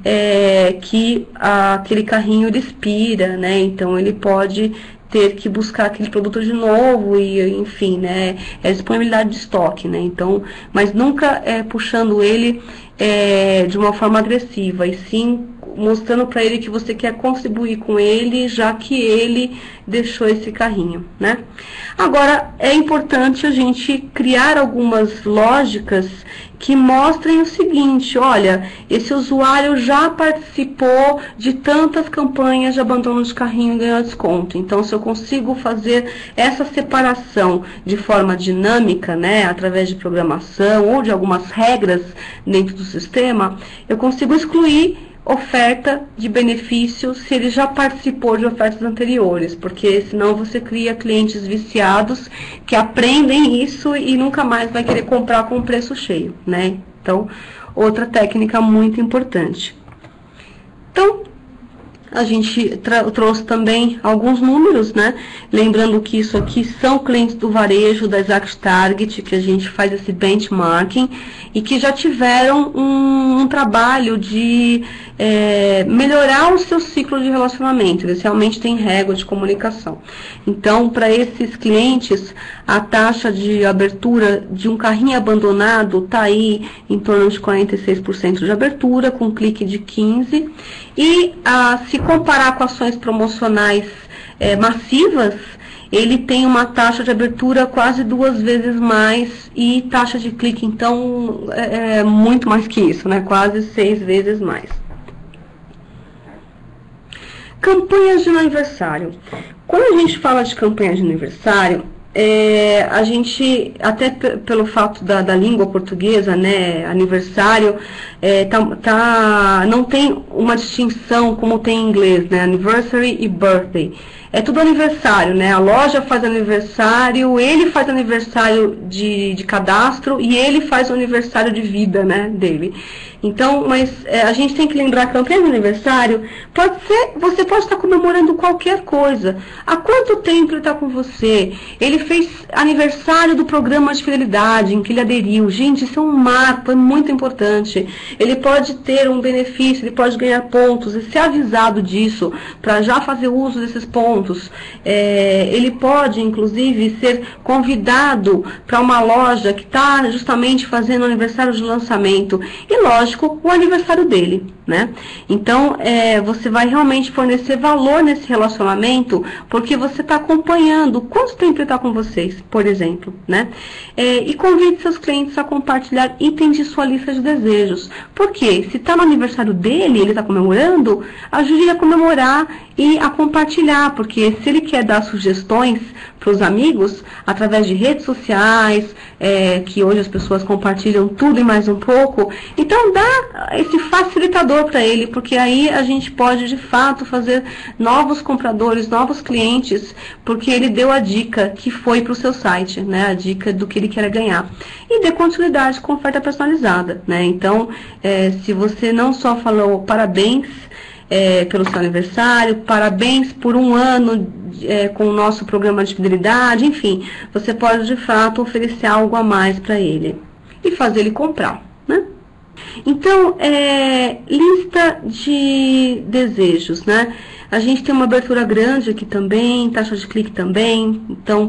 Speaker 1: que aquele carrinho ele expira, né? Então, ele pode ter que buscar aquele produto de novo e, enfim, né? Disponibilidade de estoque, né? Então, mas nunca puxando ele de uma forma agressiva, e sim mostrando para ele que você quer contribuir com ele, já que ele deixou esse carrinho, né? Agora, é importante a gente criar algumas lógicas que mostrem o seguinte: olha, esse usuário já participou de tantas campanhas de abandono de carrinho e ganhou desconto. Então, se eu consigo fazer essa separação de forma dinâmica, né, através de programação ou de algumas regras dentro do sistema, eu consigo excluir oferta de benefício se ele já participou de ofertas anteriores, porque senão você cria clientes viciados que aprendem isso e nunca mais vai querer comprar com preço cheio, né? Então, outra técnica muito importante. Então, a gente trouxe também alguns números, né? Lembrando que isso aqui são clientes do varejo, da Exact Target, que a gente faz esse benchmarking e que já tiveram um trabalho de melhorar o seu ciclo de relacionamento. Eles realmente têm régua de comunicação. Então, para esses clientes, a taxa de abertura de um carrinho abandonado está aí em torno de 46% de abertura, com clique de 15%. E se comparar com ações promocionais massivas, ele tem uma taxa de abertura quase 2 vezes mais e taxa de clique, então, muito mais que isso, né? Quase 6 vezes mais. Campanhas de aniversário. Quando a gente fala de campanha de aniversário, a gente, até pelo fato da língua portuguesa, né, aniversário, não tem uma distinção como tem em inglês, né, anniversary e birthday. É tudo aniversário, né? A loja faz aniversário, ele faz aniversário de cadastro e ele faz o aniversário de vida, né, dele. Então, mas a gente tem que lembrar que a campanha de aniversário você pode estar comemorando qualquer coisa. Há quanto tempo ele está com você? Ele fez aniversário do programa de fidelidade em que ele aderiu. Gente, isso é um marco, é muito importante. Ele pode ter um benefício, ele pode ganhar pontos e ser avisado disso para já fazer uso desses pontos. Ele pode, inclusive, ser convidado para uma loja que está justamente fazendo aniversário de lançamento. E, lógico, o aniversário dele, né? Então, você vai realmente fornecer valor nesse relacionamento, porque você está acompanhando quanto tempo ele está com vocês, por exemplo, né? E convide seus clientes a compartilhar itens de sua lista de desejos. Por quê? Se está no aniversário dele, ele está comemorando, ajude ele a comemorar e a compartilhar, porque se ele quer dar sugestões para os amigos, através de redes sociais, que hoje as pessoas compartilham tudo e mais um pouco, então dá esse facilitador para ele, porque aí a gente pode de fato fazer novos compradores, novos clientes, porque ele deu a dica que foi para o seu site, né, a dica do que ele quer ganhar. E dê continuidade com oferta personalizada, né? Então, se você não só falou parabéns pelo seu aniversário, parabéns por um ano com o nosso programa de fidelidade, enfim, você pode de fato oferecer algo a mais para ele e fazer ele comprar, né? Então, lista de desejos, né? A gente tem uma abertura grande aqui também, taxa de clique também, então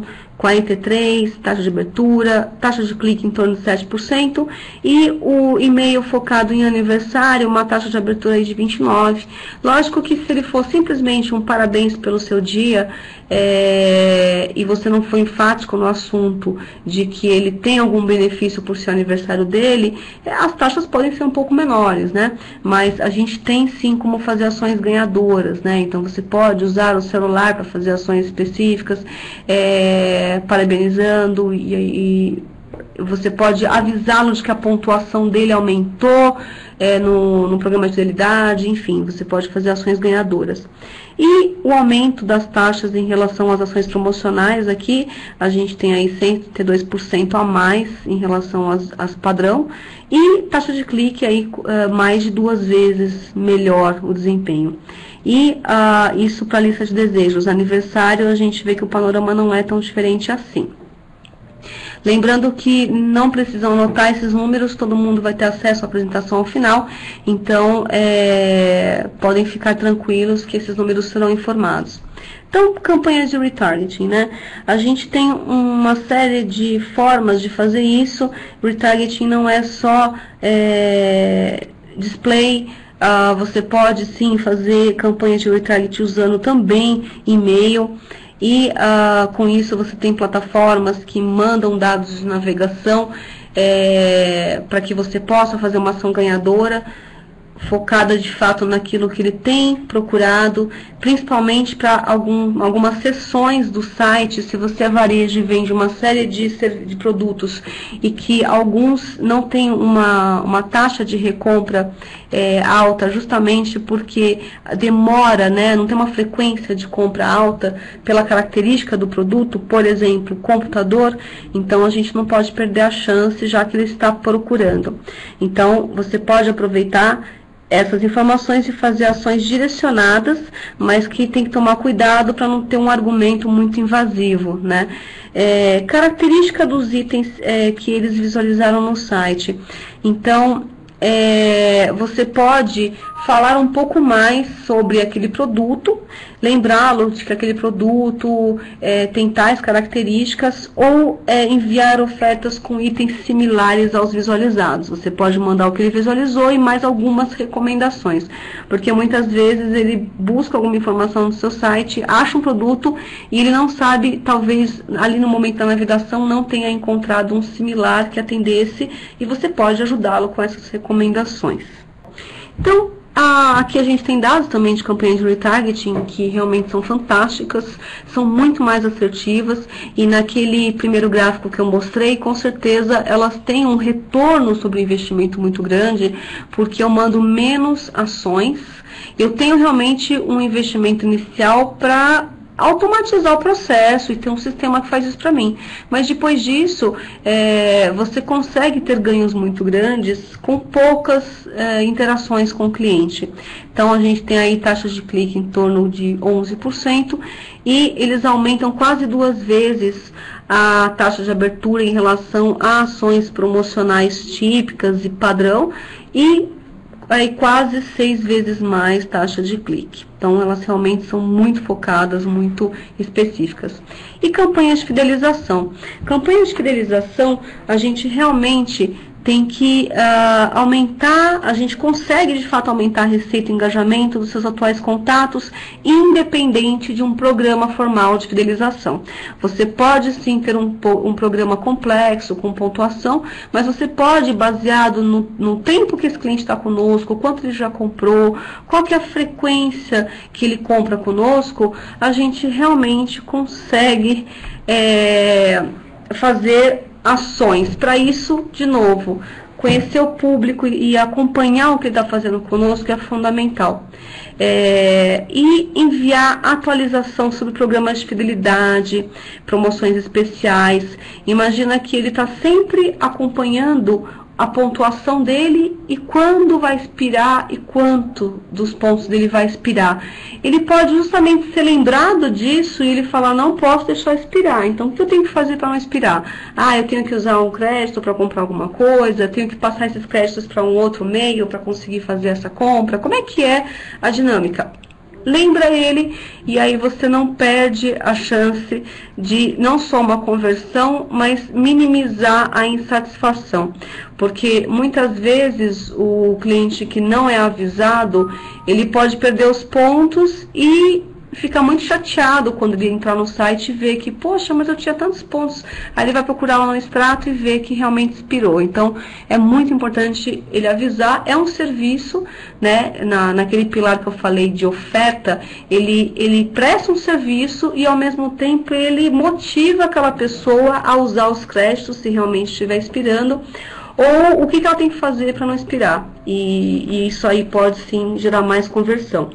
Speaker 1: 43, taxa de abertura, taxa de clique em torno de 7%, e o e-mail focado em aniversário, uma taxa de abertura aí de 29%. Lógico que se ele for simplesmente um parabéns pelo seu dia, e você não for enfático no assunto de que ele tem algum benefício por ser aniversário dele, as taxas podem ser um pouco menores, né? Mas a gente tem sim como fazer ações ganhadoras, né? Então você pode usar o celular para fazer ações específicas, parabenizando, e você pode avisá-lo de que a pontuação dele aumentou no programa de fidelidade, enfim, você pode fazer ações ganhadoras. E o aumento das taxas em relação às ações promocionais aqui, a gente tem aí 132% a mais em relação às padrão, e taxa de clique aí mais de 2 vezes melhor o desempenho. E isso para a lista de desejos. Aniversário, a gente vê que o panorama não é tão diferente assim. Lembrando que não precisam anotar esses números, todo mundo vai ter acesso à apresentação ao final, então podem ficar tranquilos que esses números serão informados. Então, campanhas de retargeting, né? A gente tem uma série de formas de fazer isso. Retargeting não é só display. Você pode sim fazer campanhas de retargeting usando também e-mail. E com isso você tem plataformas que mandam dados de navegação para que você possa fazer uma ação ganhadora, focada de fato naquilo que ele tem procurado, principalmente para algumas seções do site. Se você é varejo e vende uma série de produtos e que alguns não têm uma taxa de recompra alta, justamente porque demora, né, não tem uma frequência de compra alta pela característica do produto, por exemplo, computador, então a gente não pode perder a chance, já que ele está procurando. Então, você pode aproveitar essas informações e fazer ações direcionadas, mas que tem que tomar cuidado para não ter um argumento muito invasivo, né? Característica dos itens que eles visualizaram no site. Então, você pode falar um pouco mais sobre aquele produto, lembrá-lo de que aquele produto tem tais características, ou enviar ofertas com itens similares aos visualizados. Você pode mandar o que ele visualizou e mais algumas recomendações, porque muitas vezes ele busca alguma informação no seu site, acha um produto e ele não sabe, talvez ali no momento da navegação não tenha encontrado um similar que atendesse, e você pode ajudá-lo com essas recomendações. Então, aqui a gente tem dados também de campanhas de retargeting que realmente são fantásticas, são muito mais assertivas, e naquele primeiro gráfico que eu mostrei, com certeza elas têm um retorno sobre o investimento muito grande, porque eu mando menos ações, eu tenho realmente um investimento inicial para automatizar o processo e ter um sistema que faz isso para mim. Mas depois disso, você consegue ter ganhos muito grandes com poucas interações com o cliente. Então, a gente tem aí taxas de clique em torno de 11%, e eles aumentam quase 2 vezes a taxa de abertura em relação a ações promocionais típicas e padrão, e aí quase 6 vezes mais taxa de clique. Então, elas realmente são muito focadas, muito específicas. E campanhas de fidelização. Campanhas de fidelização, a gente realmente tem que aumentar, a gente consegue de fato aumentar a receita e engajamento dos seus atuais contatos, independente de um programa formal de fidelização. Você pode sim ter um programa complexo, com pontuação, mas você pode, baseado no tempo que esse cliente está conosco, quanto ele já comprou, qual que é a frequência que ele compra conosco, a gente realmente consegue fazer ações. Para isso, de novo, conhecer o público e acompanhar o que ele está fazendo conosco é fundamental. E enviar atualização sobre programas de fidelidade, promoções especiais. Imagina que ele está sempre acompanhando a pontuação dele e quando vai expirar e quanto dos pontos dele vai expirar. Ele pode justamente ser lembrado disso e ele falar, não posso deixar expirar, então o que eu tenho que fazer para não expirar? Eu tenho que usar um crédito para comprar alguma coisa, tenho que passar esses créditos para um outro meio para conseguir fazer essa compra. Como é que é a dinâmica? Lembra ele, e aí você não perde a chance de não só uma conversão, mas minimizar a insatisfação. Porque muitas vezes o cliente que não é avisado, ele pode perder os pontos e fica muito chateado quando ele entrar no site e ver que, poxa, mas eu tinha tantos pontos. Aí ele vai procurar lá no extrato e ver que realmente expirou. Então, é muito importante ele avisar. É um serviço, né, naquele pilar que eu falei de oferta, ele presta um serviço e, ao mesmo tempo, ele motiva aquela pessoa a usar os créditos, se realmente estiver expirando, ou o que ela tem que fazer para não expirar. E isso aí pode, sim, gerar mais conversão.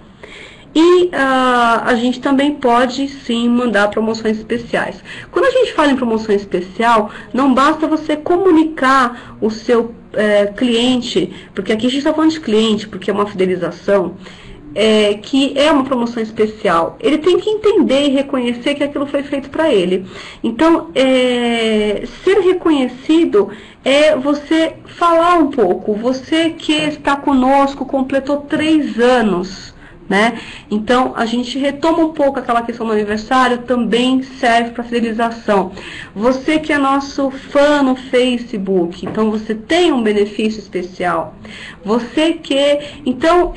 Speaker 1: E a gente também pode, sim, mandar promoções especiais. Quando a gente fala em promoção especial, não basta você comunicar o seu cliente, porque aqui a gente está falando de cliente, porque é uma fidelização, que é uma promoção especial. Ele tem que entender e reconhecer que aquilo foi feito para ele. Então, ser reconhecido é você falar um pouco. Você que está conosco, completou 3 anos, né? Então, a gente retoma um pouco aquela questão do aniversário, também serve para fidelização. Você que é nosso fã no Facebook, então você tem um benefício especial. Você que... Então,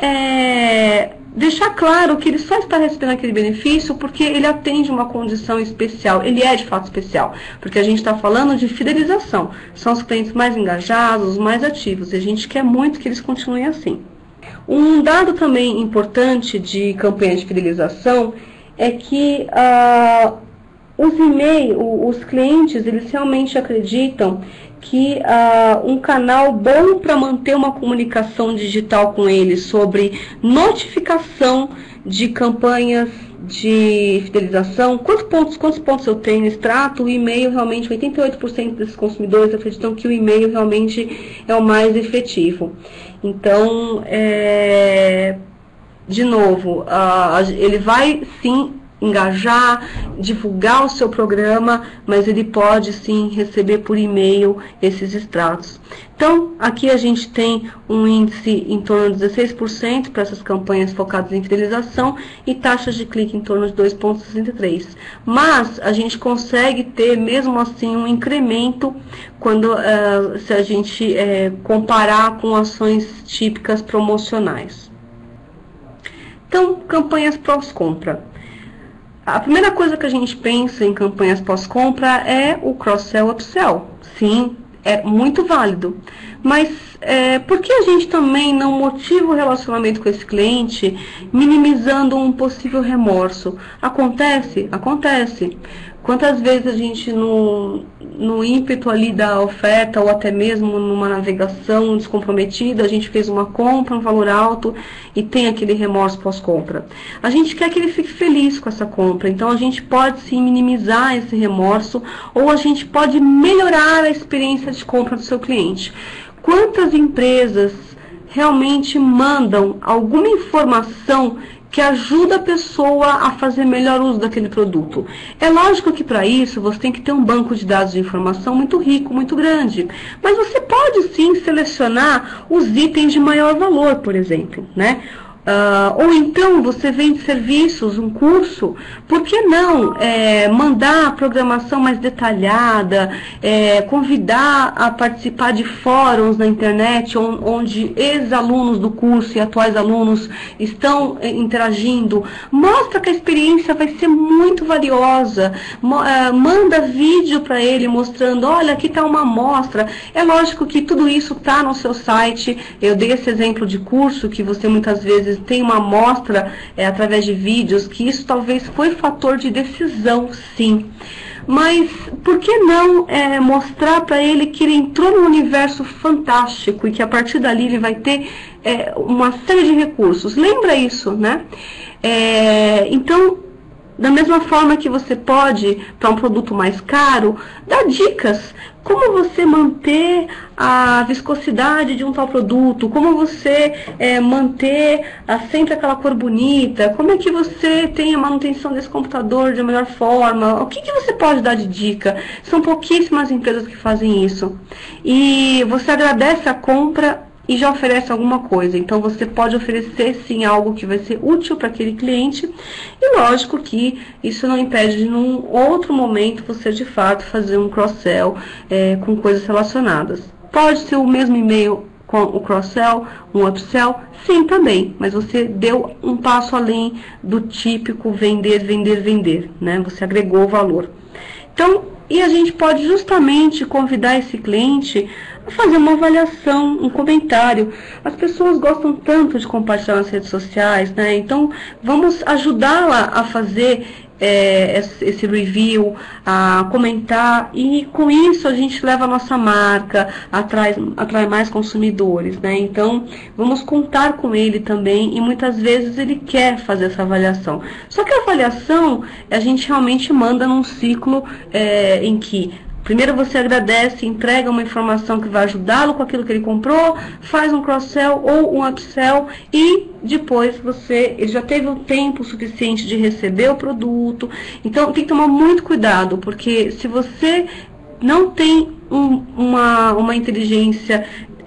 Speaker 1: deixar claro que ele só está recebendo aquele benefício porque ele atende uma condição especial. Ele é de fato especial, porque a gente está falando de fidelização. São os clientes mais engajados, mais ativos, e a gente quer muito que eles continuem assim. Um dado também importante de campanha de fidelização é que Os clientes, eles realmente acreditam que um canal bom para manter uma comunicação digital com eles sobre notificação de campanhas de fidelização, quantos pontos eu tenho nesse trato, o e-mail realmente, 88% desses consumidores acreditam que o e-mail realmente é o mais efetivo. Então, de novo, ele vai sim engajar, divulgar o seu programa, mas ele pode sim receber por e-mail esses extratos. Então, aqui a gente tem um índice em torno de 16% para essas campanhas focadas em fidelização e taxas de clique em torno de 2,63%. Mas a gente consegue ter, mesmo assim, um incremento quando se a gente comparar com ações típicas promocionais. Então, campanhas pós-compra. A primeira coisa que a gente pensa em campanhas pós-compra é o cross-sell, upsell. Sim, é muito válido. Mas por que a gente também não motiva o relacionamento com esse cliente minimizando um possível remorso? Acontece? Acontece. Quantas vezes a gente, no ímpeto ali da oferta, ou até mesmo numa navegação descomprometida, a gente fez uma compra, um valor alto, e tem aquele remorso pós-compra. A gente quer que ele fique feliz com essa compra, então a gente pode sim minimizar esse remorso, ou a gente pode melhorar a experiência de compra do seu cliente. Quantas empresas realmente mandam alguma informação que ajuda a pessoa a fazer melhor uso daquele produto? É lógico que para isso você tem que ter um banco de dados de informação muito rico, muito grande. Mas você pode sim selecionar os itens de maior valor, por exemplo, né? Ou então você vende serviços, um curso, por que não mandar a programação mais detalhada, convidar a participar de fóruns na internet, onde ex-alunos do curso e atuais alunos estão interagindo? Mostra que a experiência vai ser muito valiosa, manda vídeo para ele mostrando, olha, aqui está uma amostra. É lógico que tudo isso está no seu site. Eu dei esse exemplo de curso que você muitas vezes tem uma amostra através de vídeos, que isso talvez foi fator de decisão, sim. Mas por que não mostrar para ele que ele entrou num universo fantástico e que a partir dali ele vai ter uma série de recursos? Lembra isso, né? Então, da mesma forma que você pode, para um produto mais caro, dar dicas. Como você manter a viscosidade de um tal produto, como você manter sempre aquela cor bonita, como é que você tem a manutenção desse computador de melhor forma, o que você pode dar de dica? São pouquíssimas empresas que fazem isso. E você agradece a compra e já oferece alguma coisa. Então você pode oferecer sim algo que vai ser útil para aquele cliente, e lógico que isso não impede de num outro momento você de fato fazer um cross-sell com coisas relacionadas. Pode ser o mesmo e-mail com o cross-sell, um upsell, sim também, mas você deu um passo além do típico vender, vender, vender, né? Você agregou valor. Então, e a gente pode justamente convidar esse cliente a fazer uma avaliação, um comentário. As pessoas gostam tanto de compartilhar nas redes sociais, né? Então, vamos ajudá-la a fazer esse review, a comentar, e com isso a gente leva a nossa marca, atrai mais consumidores, né? Então, vamos contar com ele também, e muitas vezes ele quer fazer essa avaliação. Só que a avaliação, a gente realmente manda num ciclo em que primeiro você agradece, entrega uma informação que vai ajudá-lo com aquilo que ele comprou, faz um cross-sell ou um upsell, e depois ele já teve o tempo suficiente de receber o produto. Então tem que tomar muito cuidado, porque se você não tem uma inteligência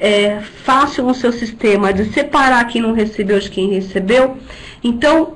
Speaker 1: fácil no seu sistema de separar quem não recebeu de quem recebeu, então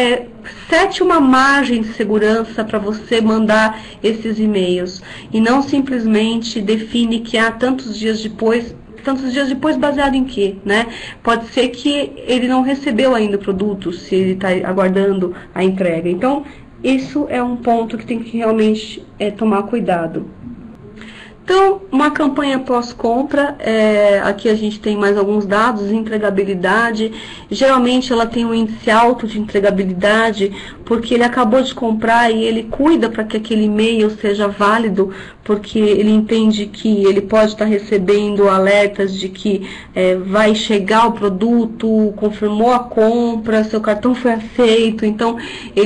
Speaker 1: sete uma margem de segurança para você mandar esses e-mails, e não simplesmente define que há tantos dias depois baseado em quê, né? Pode ser que ele não recebeu ainda o produto, se ele está aguardando a entrega. Então, isso é um ponto que tem que realmente tomar cuidado. Então, uma campanha pós-compra, aqui a gente tem mais alguns dados, entregabilidade, geralmente ela tem um índice alto de entregabilidade, porque ele acabou de comprar e ele cuida para que aquele e-mail seja válido, porque ele entende que ele pode estar recebendo alertas de que vai chegar o produto, confirmou a compra, seu cartão foi aceito, então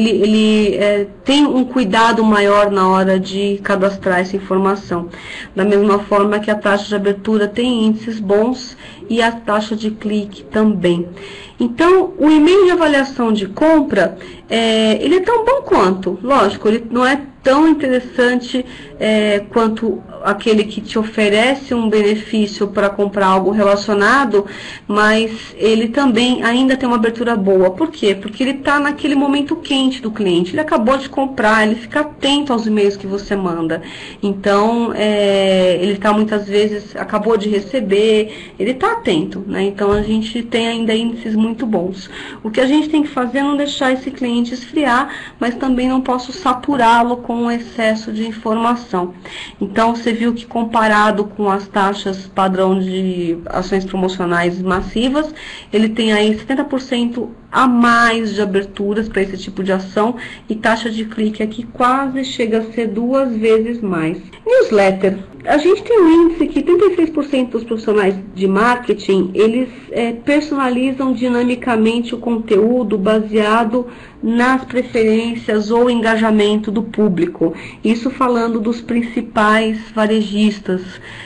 Speaker 1: ele tem um cuidado maior na hora de cadastrar essa informação. Da mesma forma que a taxa de abertura tem índices bons e a taxa de clique também. Então, o e-mail de avaliação de compra, ele é tão bom quanto, lógico, ele não é tão interessante quanto aquele que te oferece um benefício para comprar algo relacionado, mas ele também ainda tem uma abertura boa. Por quê? Porque ele está naquele momento quente do cliente, ele acabou de comprar, ele fica atento aos e-mails que você manda. Então, ele está muitas vezes, acabou de receber, ele está atento, né? Então, a gente tem ainda índices muito bons. O que a gente tem que fazer é não deixar esse cliente esfriar, mas também não posso saturá-lo com um excesso de informação. Então, você viu que comparado com as taxas padrão de ações promocionais massivas, ele tem aí 70% a mais de aberturas para esse tipo de ação e taxa de clique aqui quase chega a ser 2 vezes mais. Newsletter. A gente tem um índice que 36% dos profissionais de marketing, eles personalizam dinamicamente o conteúdo baseado nas preferências ou engajamento do público. Isso falando dos principais varejistas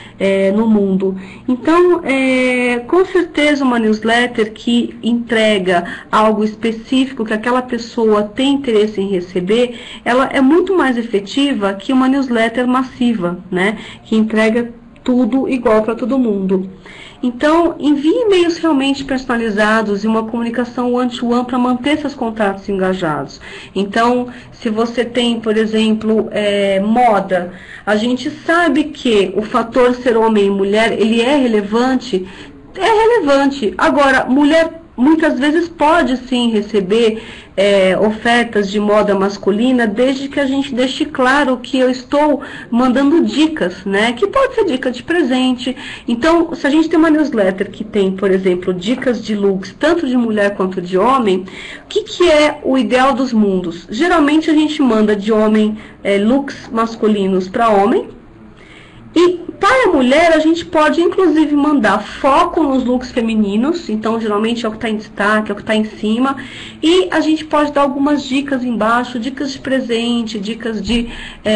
Speaker 1: no mundo. Então, com certeza uma newsletter que entrega algo específico que aquela pessoa tem interesse em receber, ela é muito mais efetiva que uma newsletter massiva, né, que entrega tudo igual para todo mundo. Então, envie e-mails realmente personalizados e uma comunicação one-to-one para manter seus contatos engajados. Então, se você tem, por exemplo, moda, a gente sabe que o fator ser homem e mulher, ele é relevante. Agora, mulher muitas vezes pode sim receber ofertas de moda masculina, desde que a gente deixe claro que eu estou mandando dicas, né? Que pode ser dica de presente. Então, se a gente tem uma newsletter que tem, por exemplo, dicas de looks, tanto de mulher quanto de homem, o que é o ideal dos mundos? Geralmente a gente manda de homem looks masculinos para homem, e para a mulher, a gente pode inclusive mandar foco nos looks femininos, então geralmente é o que está em destaque, é o que está em cima, e a gente pode dar algumas dicas embaixo, dicas de presente, dicas de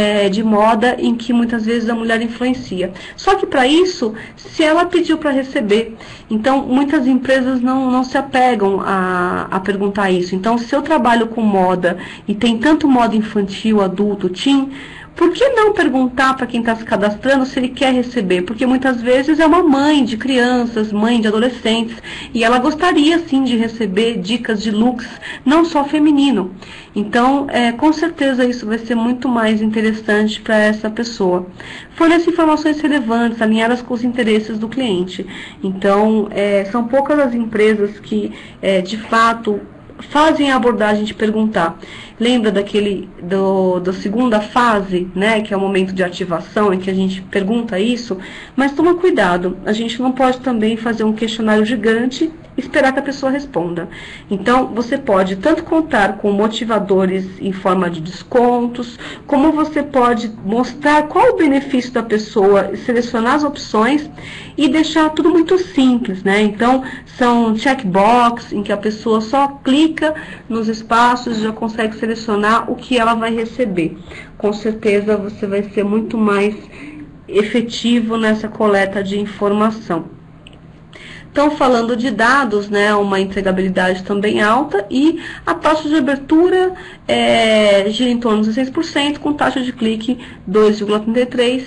Speaker 1: moda, em que muitas vezes a mulher influencia. Só que para isso, se ela pediu para receber, então muitas empresas não se apegam a perguntar isso. Então, se eu trabalho com moda e tem tanto moda infantil, adulto, teen, por que não perguntar para quem está se cadastrando se ele quer receber? Porque muitas vezes é uma mãe de crianças, mãe de adolescentes, e ela gostaria sim de receber dicas de looks, não só feminino. Então, com certeza isso vai ser muito mais interessante para essa pessoa. Forneça informações relevantes, alinhadas com os interesses do cliente. Então, são poucas as empresas que, de fato, fazem a abordagem de perguntar. Lembra da segunda fase, né, que é o momento de ativação, em que a gente pergunta isso, mas toma cuidado, a gente não pode também fazer um questionário gigante e esperar que a pessoa responda. Então, você pode tanto contar com motivadores em forma de descontos, como você pode mostrar qual o benefício da pessoa, selecionar as opções e deixar tudo muito simples, né? Então, são checkbox, em que a pessoa só clica nos espaços e já consegue selecionar o que ela vai receber. Com certeza, você vai ser muito mais efetivo nessa coleta de informação. Então, falando de dados, né, uma entregabilidade também alta e a taxa de abertura gira em torno de 16%, com taxa de clique 2,33%.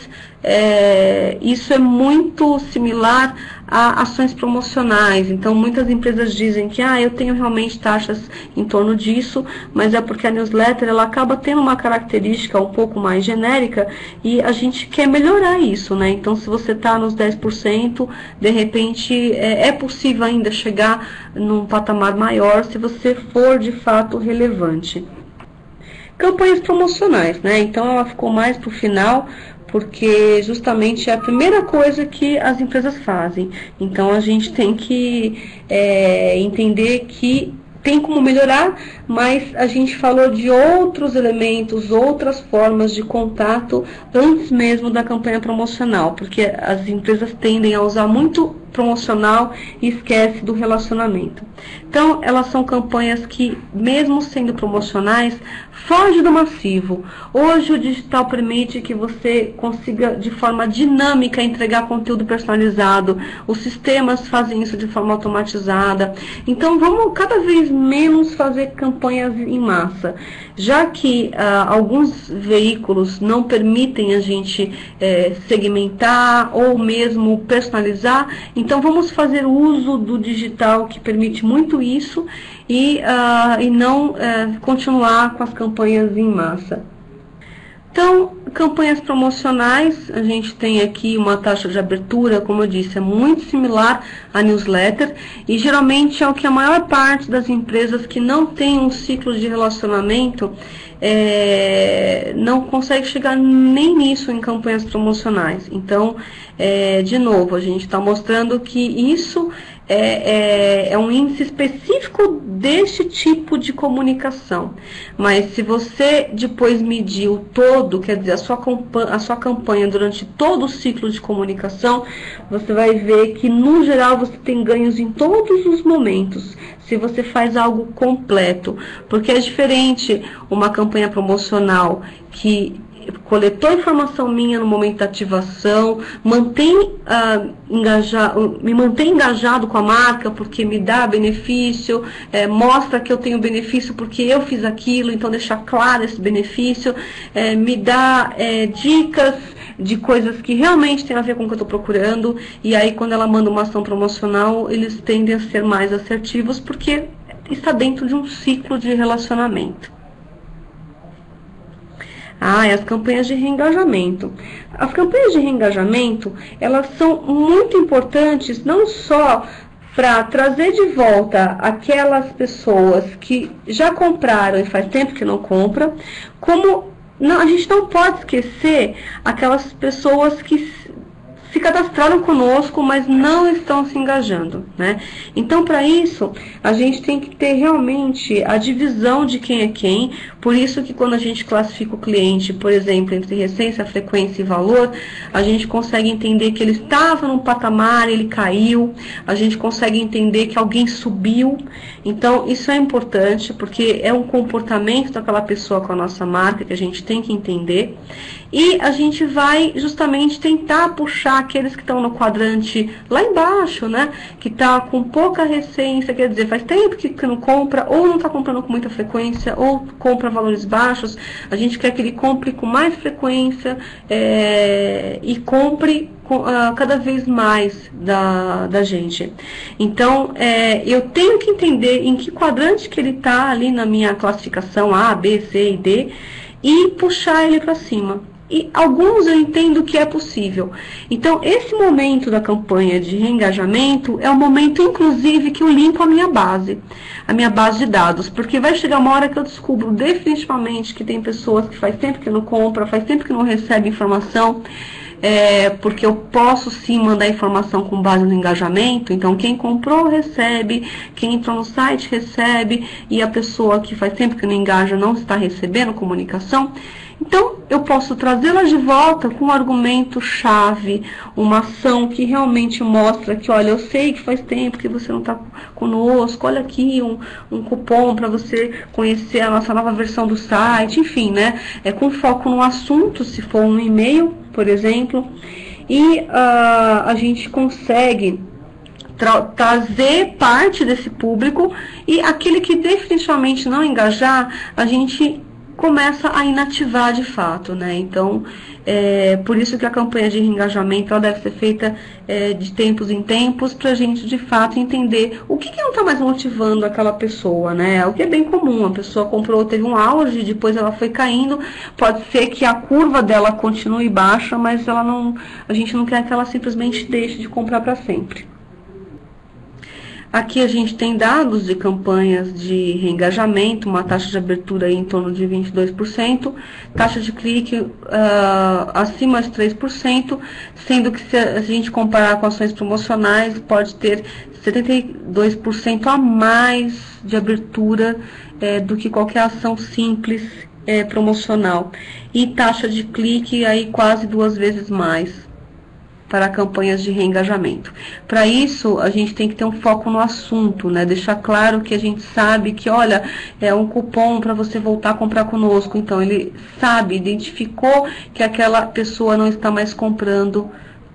Speaker 1: Isso é muito similar a ações promocionais. Então, muitas empresas dizem que eu tenho realmente taxas em torno disso, mas é porque a newsletter ela acaba tendo uma característica um pouco mais genérica e a gente quer melhorar isso, né? Então, se você está nos 10%, de repente é possível ainda chegar num patamar maior se você for de fato relevante. Campanhas promocionais, né? Então ela ficou mais para o final, porque justamente é a primeira coisa que as empresas fazem. Então a gente tem que entender que tem como melhorar, mas a gente falou de outros elementos, outras formas de contato antes mesmo da campanha promocional, porque as empresas tendem a usar muito promocional e esquece do relacionamento. Então, elas são campanhas que, mesmo sendo promocionais, foge do massivo. Hoje o digital permite que você consiga de forma dinâmica entregar conteúdo personalizado. Os sistemas fazem isso de forma automatizada. Então vamos cada vez menos fazer campanhas em massa. Já que alguns veículos não permitem a gente segmentar ou mesmo personalizar, então vamos fazer uso do digital que permite muito isso e não continuar com as campanhas em massa. Então, campanhas promocionais, a gente tem aqui uma taxa de abertura, como eu disse, é muito similar à newsletter e geralmente é o que a maior parte das empresas que não tem um ciclo de relacionamento não consegue chegar nem nisso em campanhas promocionais. Então, de novo, a gente está mostrando que isso é um índice específico deste tipo de comunicação. Mas se você depois medir o todo, quer dizer, a sua campanha durante todo o ciclo de comunicação, você vai ver que, no geral, você tem ganhos em todos os momentos, se você faz algo completo. Porque é diferente uma campanha promocional que coletou informação minha no momento da ativação, me mantém engajado com a marca porque me dá benefício, mostra que eu tenho benefício porque eu fiz aquilo, então deixar claro esse benefício, me dá dicas de coisas que realmente tem a ver com o que eu estou procurando, e aí quando ela manda uma ação promocional, eles tendem a ser mais assertivos porque está dentro de um ciclo de relacionamento. E as campanhas de reengajamento. As campanhas de reengajamento, elas são muito importantes não só para trazer de volta aquelas pessoas que já compraram e faz tempo que não compram, como a gente não pode esquecer aquelas pessoas que se cadastraram conosco, mas não estão se engajando, né? Então, para isso, a gente tem que ter realmente a divisão de quem é quem. Por isso que quando a gente classifica o cliente, por exemplo, entre recência, frequência e valor, a gente consegue entender que ele estava num patamar, ele caiu, a gente consegue entender que alguém subiu. Então, isso é importante, porque é um comportamento daquela pessoa com a nossa marca que a gente tem que entender. E a gente vai justamente tentar puxar aqueles que estão no quadrante lá embaixo, né? Que está com pouca recência, quer dizer, faz tempo que não compra, ou não está comprando com muita frequência, ou compra valores baixos. A gente quer que ele compre com mais frequência e compre cada vez mais da gente. Então, eu tenho que entender em que quadrante que ele está ali na minha classificação A, B, C e D e puxar ele para cima. E alguns eu entendo que é possível. Então, esse momento da campanha de reengajamento é o momento, inclusive, que eu limpo a minha base de dados, porque vai chegar uma hora que eu descubro definitivamente que tem pessoas que faz tempo que não compram, faz tempo que não recebem informação, porque eu posso sim mandar informação com base no engajamento. Então, quem comprou recebe, quem entrou no site recebe, e a pessoa que faz tempo que não engaja não está recebendo comunicação. Então, eu posso trazê-la de volta com um argumento-chave, uma ação que realmente mostra que, olha, eu sei que faz tempo que você não está conosco, olha aqui um cupom para você conhecer a nossa nova versão do site, enfim, né? Com foco no assunto, se for um e-mail, por exemplo, e a gente consegue trazer parte desse público, e aquele que definitivamente não engajar, a gente começa a inativar de fato, né? Então, por isso que a campanha de reengajamento ela deve ser feita de tempos em tempos, para a gente de fato entender o que não está mais motivando aquela pessoa, né? O que é bem comum, a pessoa comprou, teve um auge, depois ela foi caindo, pode ser que a curva dela continue baixa, mas a gente não quer que ela simplesmente deixe de comprar para sempre. Aqui a gente tem dados de campanhas de reengajamento, uma taxa de abertura aí em torno de 22%, taxa de clique acima de 3%, sendo que se a gente comparar com ações promocionais, pode ter 72% a mais de abertura do que qualquer ação simples promocional. E taxa de clique aí quase 2 vezes mais para campanhas de reengajamento. Para isso, a gente tem que ter um foco no assunto, né? Deixar claro que a gente sabe que, olha, é um cupom para você voltar a comprar conosco. Então, ele sabe, identificou que aquela pessoa não está mais comprando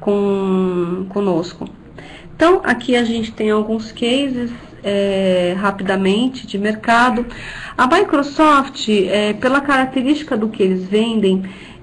Speaker 1: conosco. Então, aqui a gente tem alguns cases rapidamente de mercado. A Microsoft, pela característica do que eles vendem,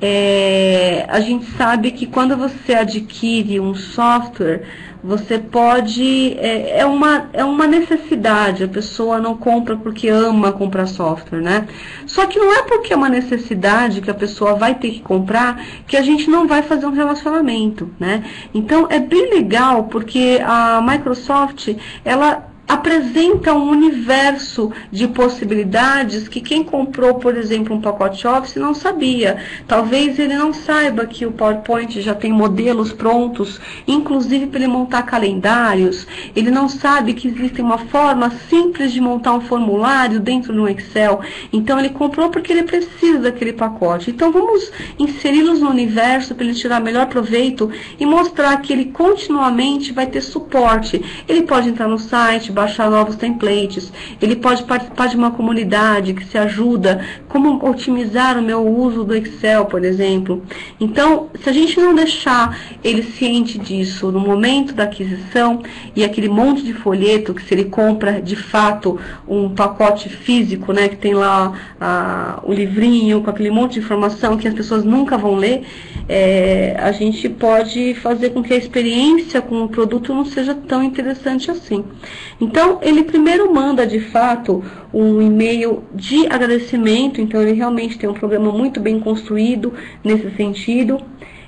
Speaker 1: a gente sabe que quando você adquire um software, você pode, é uma necessidade, a pessoa não compra porque ama comprar software, né? Só que não é porque é uma necessidade que a pessoa vai ter que comprar que a gente não vai fazer um relacionamento, né? Então é bem legal porque a Microsoft, ela apresenta um universo de possibilidades que quem comprou, por exemplo, um pacote Office não sabia. Talvez ele não saiba que o PowerPoint já tem modelos prontos, inclusive para ele montar calendários. Ele não sabe que existe uma forma simples de montar um formulário dentro do Excel. Então ele comprou porque ele precisa daquele pacote. Então vamos inseri-los no universo para ele tirar melhor proveito e mostrar que ele continuamente vai ter suporte. Ele pode entrar no site, baixar novos templates, ele pode participar de uma comunidade que se ajuda, como otimizar o meu uso do Excel, por exemplo. Então, se a gente não deixar ele ciente disso no momento da aquisição, e aquele monte de folheto, que se ele compra de fato um pacote físico, né, que tem lá o livrinho com aquele monte de informação que as pessoas nunca vão ler, a gente pode fazer com que a experiência com o produto não seja tão interessante assim. Então, ele primeiro manda, de fato, um e-mail de agradecimento. Então, ele realmente tem um programa muito bem construído nesse sentido.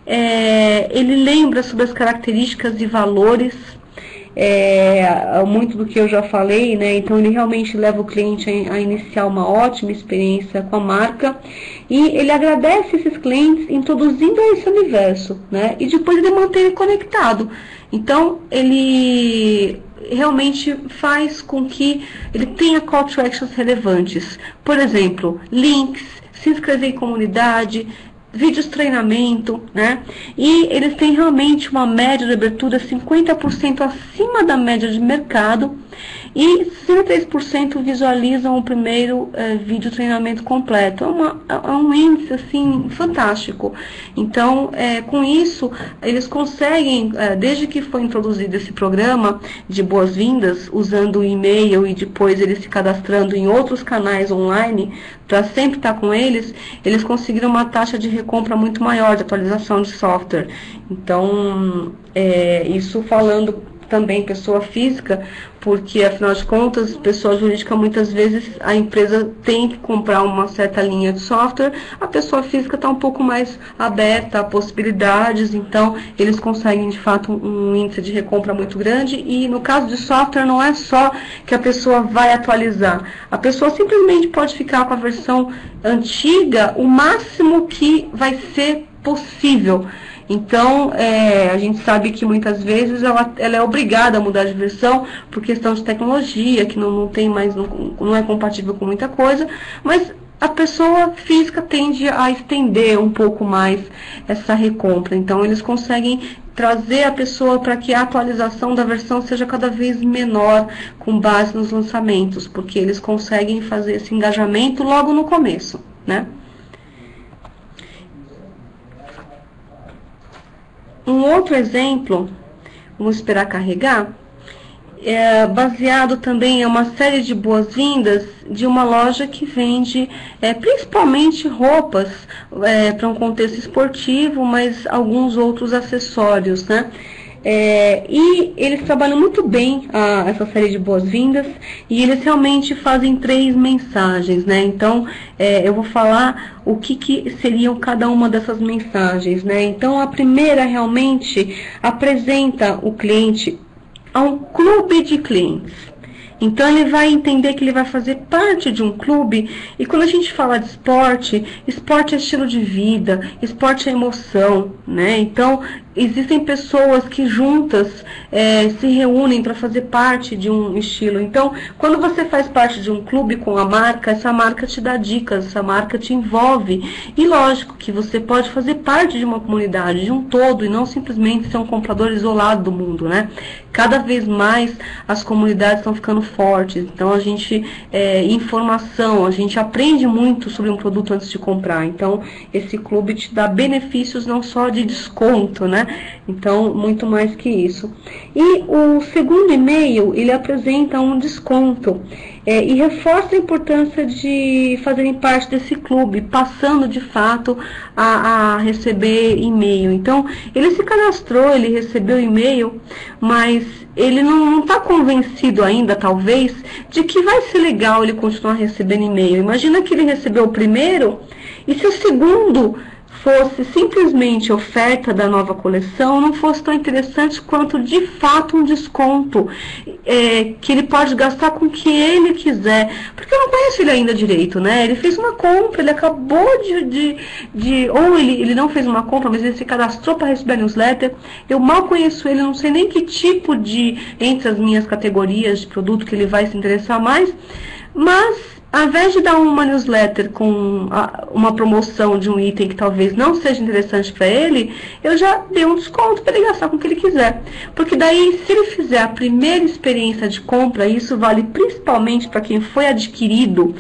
Speaker 1: Ele lembra sobre as características e valores, muito do que eu já falei, né? Então, ele realmente leva o cliente a iniciar uma ótima experiência com a marca. E ele agradece esses clientes introduzindo esse universo, né? E depois ele mantém ele conectado. Então, ele realmente faz com que ele tenha call to actions relevantes. Por exemplo, links, se inscrever em comunidade, vídeos treinamento, né? E eles têm realmente uma média de abertura 50% acima da média de mercado, e 63% visualizam o primeiro vídeo treinamento completo. É um índice assim fantástico. Então, com isso, eles conseguem, desde que foi introduzido esse programa de boas-vindas, usando o e-mail e depois eles se cadastrando em outros canais online, para sempre estar com eles conseguiram uma taxa de recompra muito maior de atualização de software. Então, isso falando também pessoa física, porque afinal de contas, pessoa jurídica, muitas vezes a empresa tem que comprar uma certa linha de software, a pessoa física está um pouco mais aberta a possibilidades, então eles conseguem de fato um índice de recompra muito grande. E no caso de software, não é só que a pessoa vai atualizar, a pessoa simplesmente pode ficar com a versão antiga o máximo que vai ser possível. Então, a gente sabe que muitas vezes ela é obrigada a mudar de versão por questão de tecnologia, que não tem mais, não é compatível com muita coisa, mas a pessoa física tende a estender um pouco mais essa recompra. Então, eles conseguem trazer a pessoa para que a atualização da versão seja cada vez menor com base nos lançamentos, porque eles conseguem fazer esse engajamento logo no começo, né? Um outro exemplo, vamos esperar carregar, baseado também em uma série de boas-vindas de uma loja que vende principalmente roupas para um contexto esportivo, mas alguns outros acessórios, né? E eles trabalham muito bem essa série de boas-vindas, e eles realmente fazem 3 mensagens, né? Então, eu vou falar o que seriam cada uma dessas mensagens, né? Então, a primeira realmente apresenta o cliente a um clube de clientes. Então ele vai entender que ele vai fazer parte de um clube. E quando a gente fala de esporte, esporte é estilo de vida, esporte é emoção, né? Então existem pessoas que juntas se reúnem para fazer parte de um estilo. Então, quando você faz parte de um clube com a marca, essa marca te dá dicas, essa marca te envolve. E lógico que você pode fazer parte de uma comunidade, de um todo, e não simplesmente ser um comprador isolado do mundo, né? Cada vez mais as comunidades estão ficando fortes. Então a gente, informação, a gente aprende muito sobre um produto antes de comprar. Então esse clube te dá benefícios não só de desconto, né? Então, muito mais que isso. E o segundo e-mail, ele apresenta um desconto e reforça a importância de fazerem parte desse clube, passando de fato a receber e-mail. Então, ele se cadastrou, ele recebeu e-mail, mas ele não está convencido ainda, talvez, de que vai ser legal ele continuar recebendo e-mail. Imagina que ele recebeu o primeiro, e se o segundo fosse simplesmente oferta da nova coleção, não fosse tão interessante quanto de fato um desconto que ele pode gastar com o que ele quiser, porque eu não conheço ele ainda direito, né? Ele fez uma compra, ele acabou ou ele não fez uma compra, mas ele se cadastrou para receber a newsletter. Eu mal conheço ele, não sei nem que tipo entre as minhas categorias de produto que ele vai se interessar mais, mas ao invés de dar uma newsletter com uma promoção de um item que talvez não seja interessante para ele, eu já dei um desconto para ele gastar com o que ele quiser. Porque daí, se ele fizer a primeira experiência de compra, isso vale principalmente para quem foi adquirido,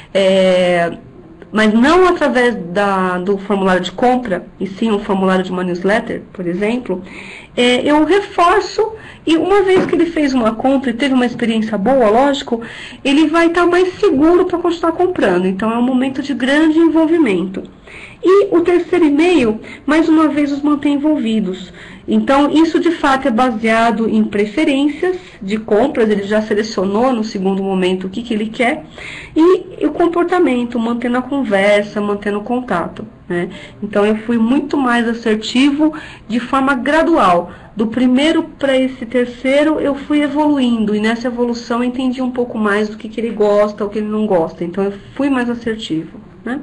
Speaker 1: mas não através do formulário de compra, e sim um formulário de uma newsletter, por exemplo, eu reforço, e uma vez que ele fez uma compra e teve uma experiência boa, lógico, ele vai estar mais seguro para continuar comprando. Então é um momento de grande envolvimento. E o terceiro e-mail, mais uma vez, os mantém envolvidos. Então, isso de fato é baseado em preferências de compras, ele já selecionou no segundo momento o que ele quer, e o comportamento, mantendo a conversa, mantendo o contato, né? Então, eu fui muito mais assertivo de forma gradual. Do primeiro para esse terceiro, eu fui evoluindo, e nessa evolução eu entendi um pouco mais do que ele gosta, o que ele não gosta. Então, eu fui mais assertivo, né?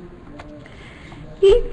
Speaker 1: E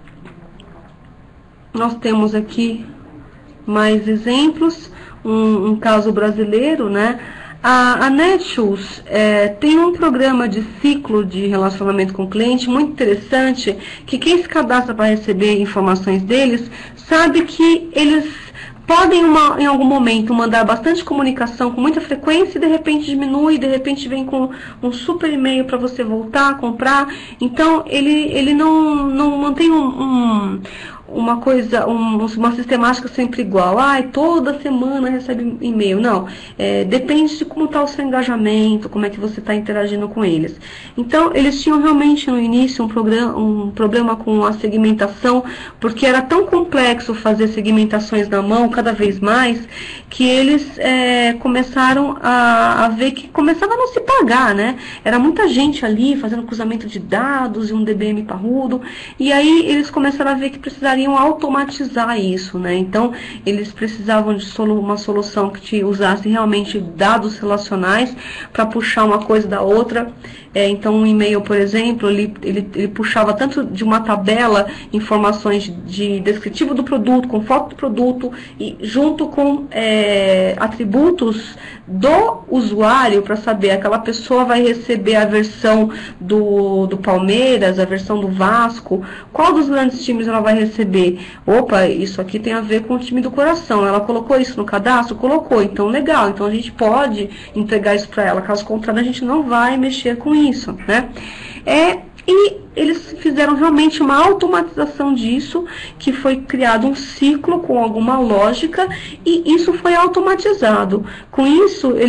Speaker 1: nós temos aqui mais exemplos, um caso brasileiro, né? A Netshoes tem um programa de ciclo de relacionamento com o cliente muito interessante, que quem se cadastra para receber informações deles, sabe que eles podem em algum momento mandar bastante comunicação com muita frequência e de repente diminui, de repente vem com um super e-mail para você voltar a comprar. Então ele não mantém uma coisa, uma sistemática sempre igual. Toda semana recebe e-mail. Não, depende de como está o seu engajamento, como é que você está interagindo com eles. Então, eles tinham realmente no início um problema com a segmentação, porque era tão complexo fazer segmentações na mão, cada vez mais, que eles começaram a ver que começava a não se pagar, né? Era muita gente ali fazendo cruzamento de dados e um DBM parrudo, e aí eles começaram a ver que precisariam automatizar isso, né? Então, eles precisavam de uma solução que usasse realmente dados relacionais para puxar uma coisa da outra. Então, um e-mail, por exemplo, ele puxava tanto de uma tabela informações de descritivo do produto, com foto do produto, e junto com atributos do usuário, para saber, aquela pessoa vai receber a versão do Palmeiras, a versão do Vasco, qual dos grandes times ela vai receber? Opa, isso aqui tem a ver com o time do coração, ela colocou isso no cadastro? Colocou, então legal, então a gente pode entregar isso para ela, caso contrário a gente não vai mexer com isso, né? E eles fizeram realmente uma automatização disso, que foi criado um ciclo com alguma lógica, e isso foi automatizado. Com isso, eles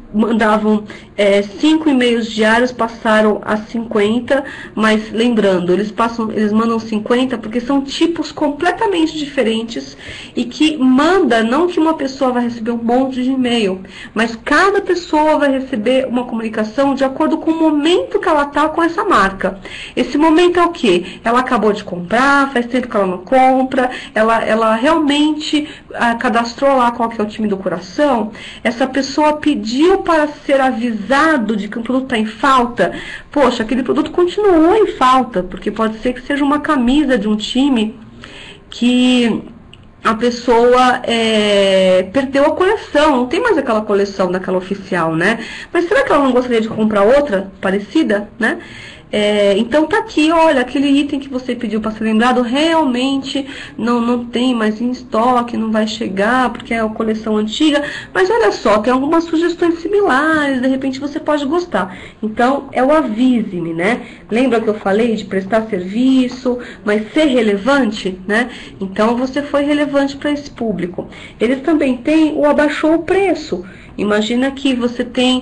Speaker 1: mandavam 5 e-mails diários, passaram a 50, mas lembrando, eles mandam 50 porque são tipos completamente diferentes e que manda, não que uma pessoa vai receber um monte de e-mail, mas cada pessoa vai receber uma comunicação de acordo com o momento que ela está com essa marca. Esse momento é o quê? Ela acabou de comprar, faz tempo que ela não compra, ela realmente cadastrou lá qual que é o time do coração, essa pessoa pediu para ser avisado de que um produto está em falta. Poxa, aquele produto continuou em falta, porque pode ser que seja uma camisa de um time que a pessoa perdeu a coleção, não tem mais aquela coleção daquela oficial, né? Mas será que ela não gostaria de comprar outra parecida, né? Então tá aqui, olha, aquele item que você pediu para ser lembrado realmente não tem mais em estoque, não vai chegar porque é a coleção antiga, mas olha só, tem algumas sugestões similares, de repente você pode gostar. Então é o avise-me, né? Lembra que eu falei de prestar serviço, mas ser relevante, né? Então você foi relevante para esse público. Eles também têm o abaixou o preço. Imagina que você tem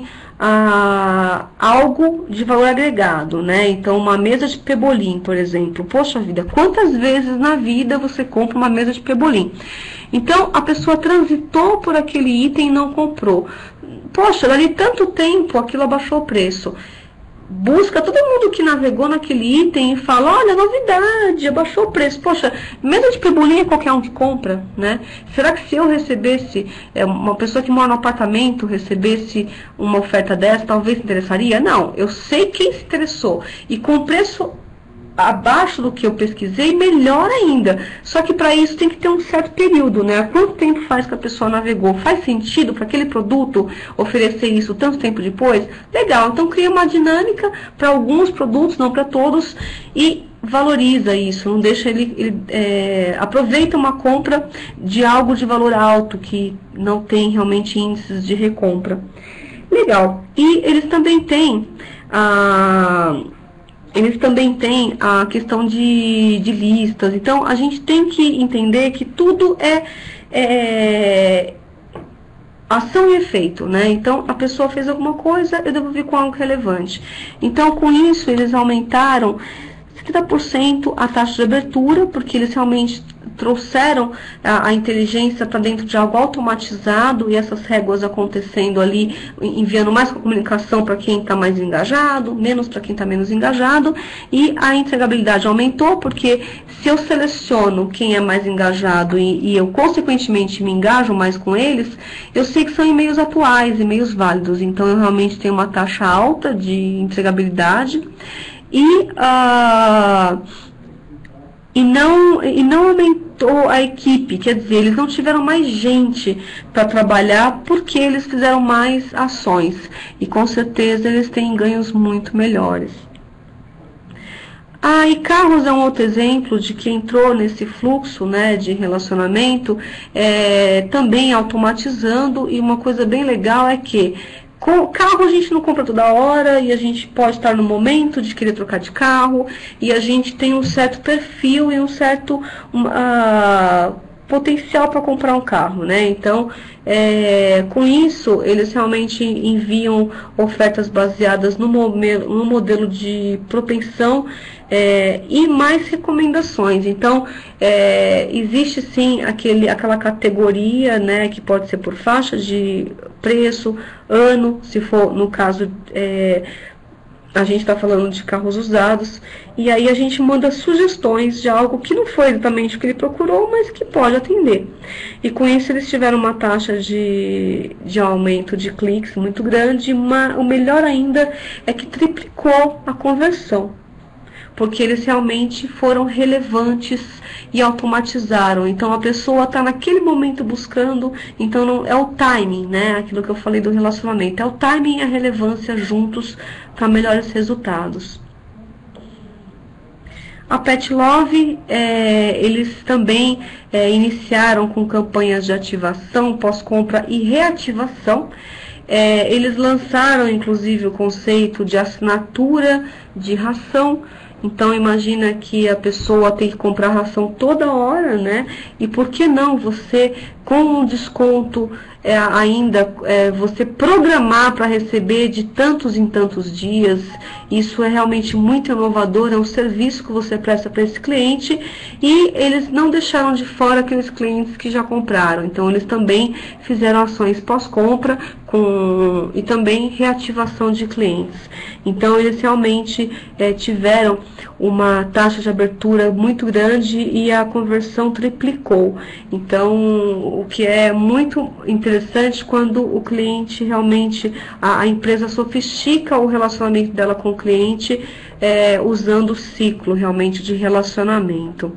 Speaker 1: algo de valor agregado, né? Então, uma mesa de pebolim, por exemplo. Poxa vida, quantas vezes na vida você compra uma mesa de pebolim? Então, a pessoa transitou por aquele item e não comprou. Poxa, dali tanto tempo, aquilo abaixou o preço. Busca todo mundo que navegou naquele item e fala, olha, novidade, abaixou o preço. Poxa, mesa de pebolim é qualquer um que compra, né? Será que se eu recebesse, uma pessoa que mora no apartamento, recebesse uma oferta dessa, talvez se interessaria? Não, eu sei quem se interessou. E com preço abaixo do que eu pesquisei, melhor ainda. Só que para isso tem que ter um certo período, né? Quanto tempo faz que a pessoa navegou? Faz sentido para aquele produto oferecer isso tanto tempo depois? Legal, então cria uma dinâmica para alguns produtos, não para todos, e valoriza isso, não deixa aproveita uma compra de algo de valor alto que não tem realmente índices de recompra. Legal. E eles também têm a questão de listas. Então, a gente tem que entender que tudo é ação e efeito, né? Então, a pessoa fez alguma coisa, eu devolvi com algo relevante. Então, com isso, eles aumentaram 70% a taxa de abertura, porque eles realmente trouxeram a inteligência para dentro de algo automatizado e essas réguas acontecendo ali, enviando mais comunicação para quem está mais engajado, menos para quem está menos engajado, e a entregabilidade aumentou, porque se eu seleciono quem é mais engajado e eu consequentemente me engajo mais com eles, eu sei que são e-mails atuais, e-mails válidos, então eu realmente tenho uma taxa alta de entregabilidade e não aumentou a equipe, quer dizer, eles não tiveram mais gente para trabalhar porque eles fizeram mais ações e com certeza eles têm ganhos muito melhores. E carros é um outro exemplo de que entrou nesse fluxo, né, de relacionamento, também automatizando, e uma coisa bem legal é que com carro a gente não compra toda hora e a gente pode estar no momento de querer trocar de carro e a gente tem um certo perfil e um certo potencial para comprar um carro, né? Então, com isso, eles realmente enviam ofertas baseadas no modelo de propensão e mais recomendações. Então, existe sim aquela categoria, né, que pode ser por faixa de preço, ano, se for no caso a gente está falando de carros usados, e aí a gente manda sugestões de algo que não foi exatamente o que ele procurou, mas que pode atender. E com isso eles tiveram uma taxa de aumento de cliques muito grande, o melhor ainda é que triplicou a conversão, porque eles realmente foram relevantes e automatizaram. Então a pessoa está naquele momento buscando, então não é o timing, né? Aquilo que eu falei do relacionamento, é o timing e a relevância juntos para melhores resultados. A Pet Love, eles também iniciaram com campanhas de ativação, pós-compra e reativação. Eles lançaram inclusive o conceito de assinatura de ração. Então imagina que a pessoa tem que comprar ração toda hora, né? E por que não você, com um desconto ainda, você programar para receber de tantos em tantos dias? Isso é realmente muito inovador, é um serviço que você presta para esse cliente, e eles não deixaram de fora aqueles clientes que já compraram. Então eles também fizeram ações pós-compra e também reativação de clientes. Então eles realmente tiveram uma taxa de abertura muito grande e a conversão triplicou. Então, o que é muito interessante quando o cliente realmente, a empresa sofistica o relacionamento dela com o cliente, usando o ciclo realmente de relacionamento.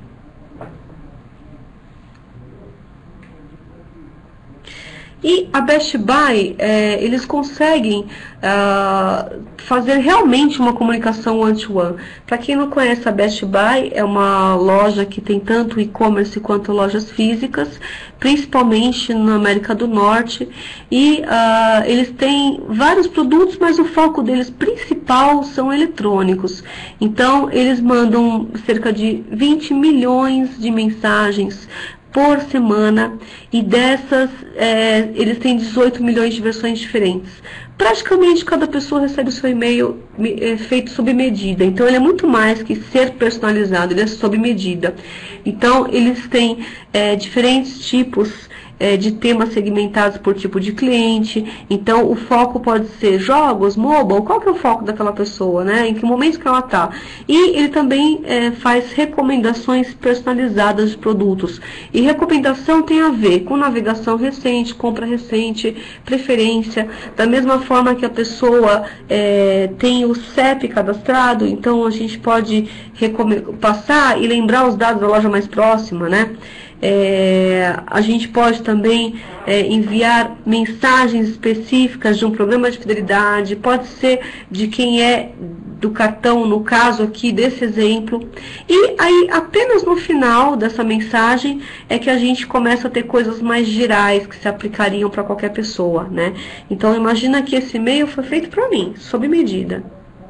Speaker 1: E a Best Buy, eles conseguem fazer realmente uma comunicação one-to-one. Para quem não conhece, a Best Buy é uma loja que tem tanto e-commerce quanto lojas físicas, principalmente na América do Norte. E eles têm vários produtos, mas o foco deles principal são eletrônicos. Então, eles mandam cerca de 20 milhões de mensagens por semana, e dessas eles têm 18 milhões de versões diferentes. Praticamente cada pessoa recebe o seu e-mail feito sob medida. Então ele é muito mais que ser personalizado, ele é sob medida. Então eles têm diferentes tipos de temas segmentados por tipo de cliente. Então o foco pode ser jogos, mobile, qual que é o foco daquela pessoa, né? Em que momento que ela está. E ele também faz recomendações personalizadas de produtos. E recomendação tem a ver com navegação recente, compra recente, preferência. Da mesma forma que a pessoa tem o CEP cadastrado, então a gente pode passar e lembrar os dados da loja mais próxima, né? A gente pode também enviar mensagens específicas de um programa de fidelidade, pode ser de quem é do cartão, no caso aqui desse exemplo. E aí apenas no final dessa mensagem é que a gente começa a ter coisas mais gerais que se aplicariam para qualquer pessoa, né? Então imagina que esse e-mail foi feito para mim, sob medida.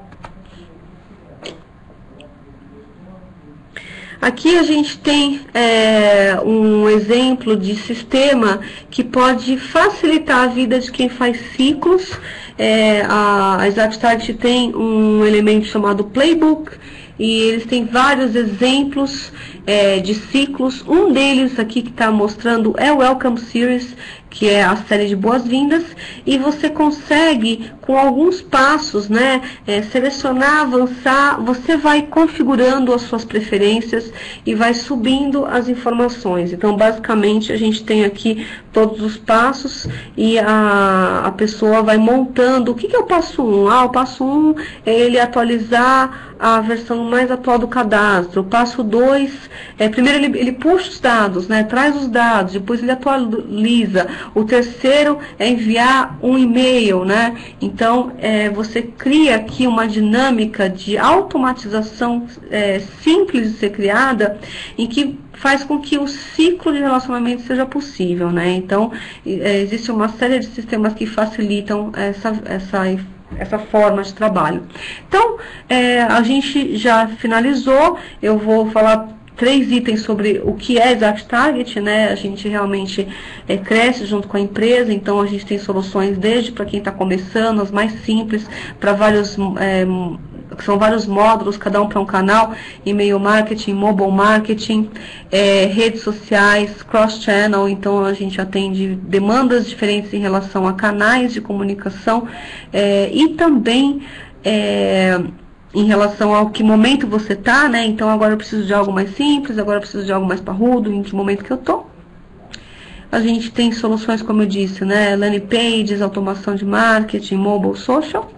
Speaker 1: Aqui a gente tem um exemplo de sistema que pode facilitar a vida de quem faz ciclos. A ExactTarget tem um elemento chamado Playbook, e eles têm vários exemplos de ciclos. Um deles aqui que está mostrando é o Welcome Series, que é a série de boas-vindas, e você consegue, com alguns passos, né, selecionar, avançar, você vai configurando as suas preferências e vai subindo as informações. Então, basicamente, a gente tem aqui todos os passos, e a pessoa vai montando. O que é o passo 1? O passo 1 é ele atualizar a versão mais atual do cadastro. O passo 2 primeiro ele puxa os dados, né, traz os dados, depois ele atualiza. O terceiro é enviar um e-mail, né? Então, você cria aqui uma dinâmica de automatização simples de ser criada, em que faz com que o ciclo de relacionamento seja possível, né? Então, existe uma série de sistemas que facilitam essa forma de trabalho. Então, a gente já finalizou. Eu vou falar 3 itens sobre o que é ExactTarget, né? A gente realmente cresce junto com a empresa, então a gente tem soluções desde para quem está começando, as mais simples, para vários, são vários módulos, cada um para um canal: e-mail marketing, mobile marketing, redes sociais, cross-channel. Então a gente atende demandas diferentes em relação a canais de comunicação, e também em relação ao que momento você está, né? Então agora eu preciso de algo mais simples, agora eu preciso de algo mais parrudo, em que momento que eu tô. A gente tem soluções, como eu disse, né? Landing pages, automação de marketing, mobile, social.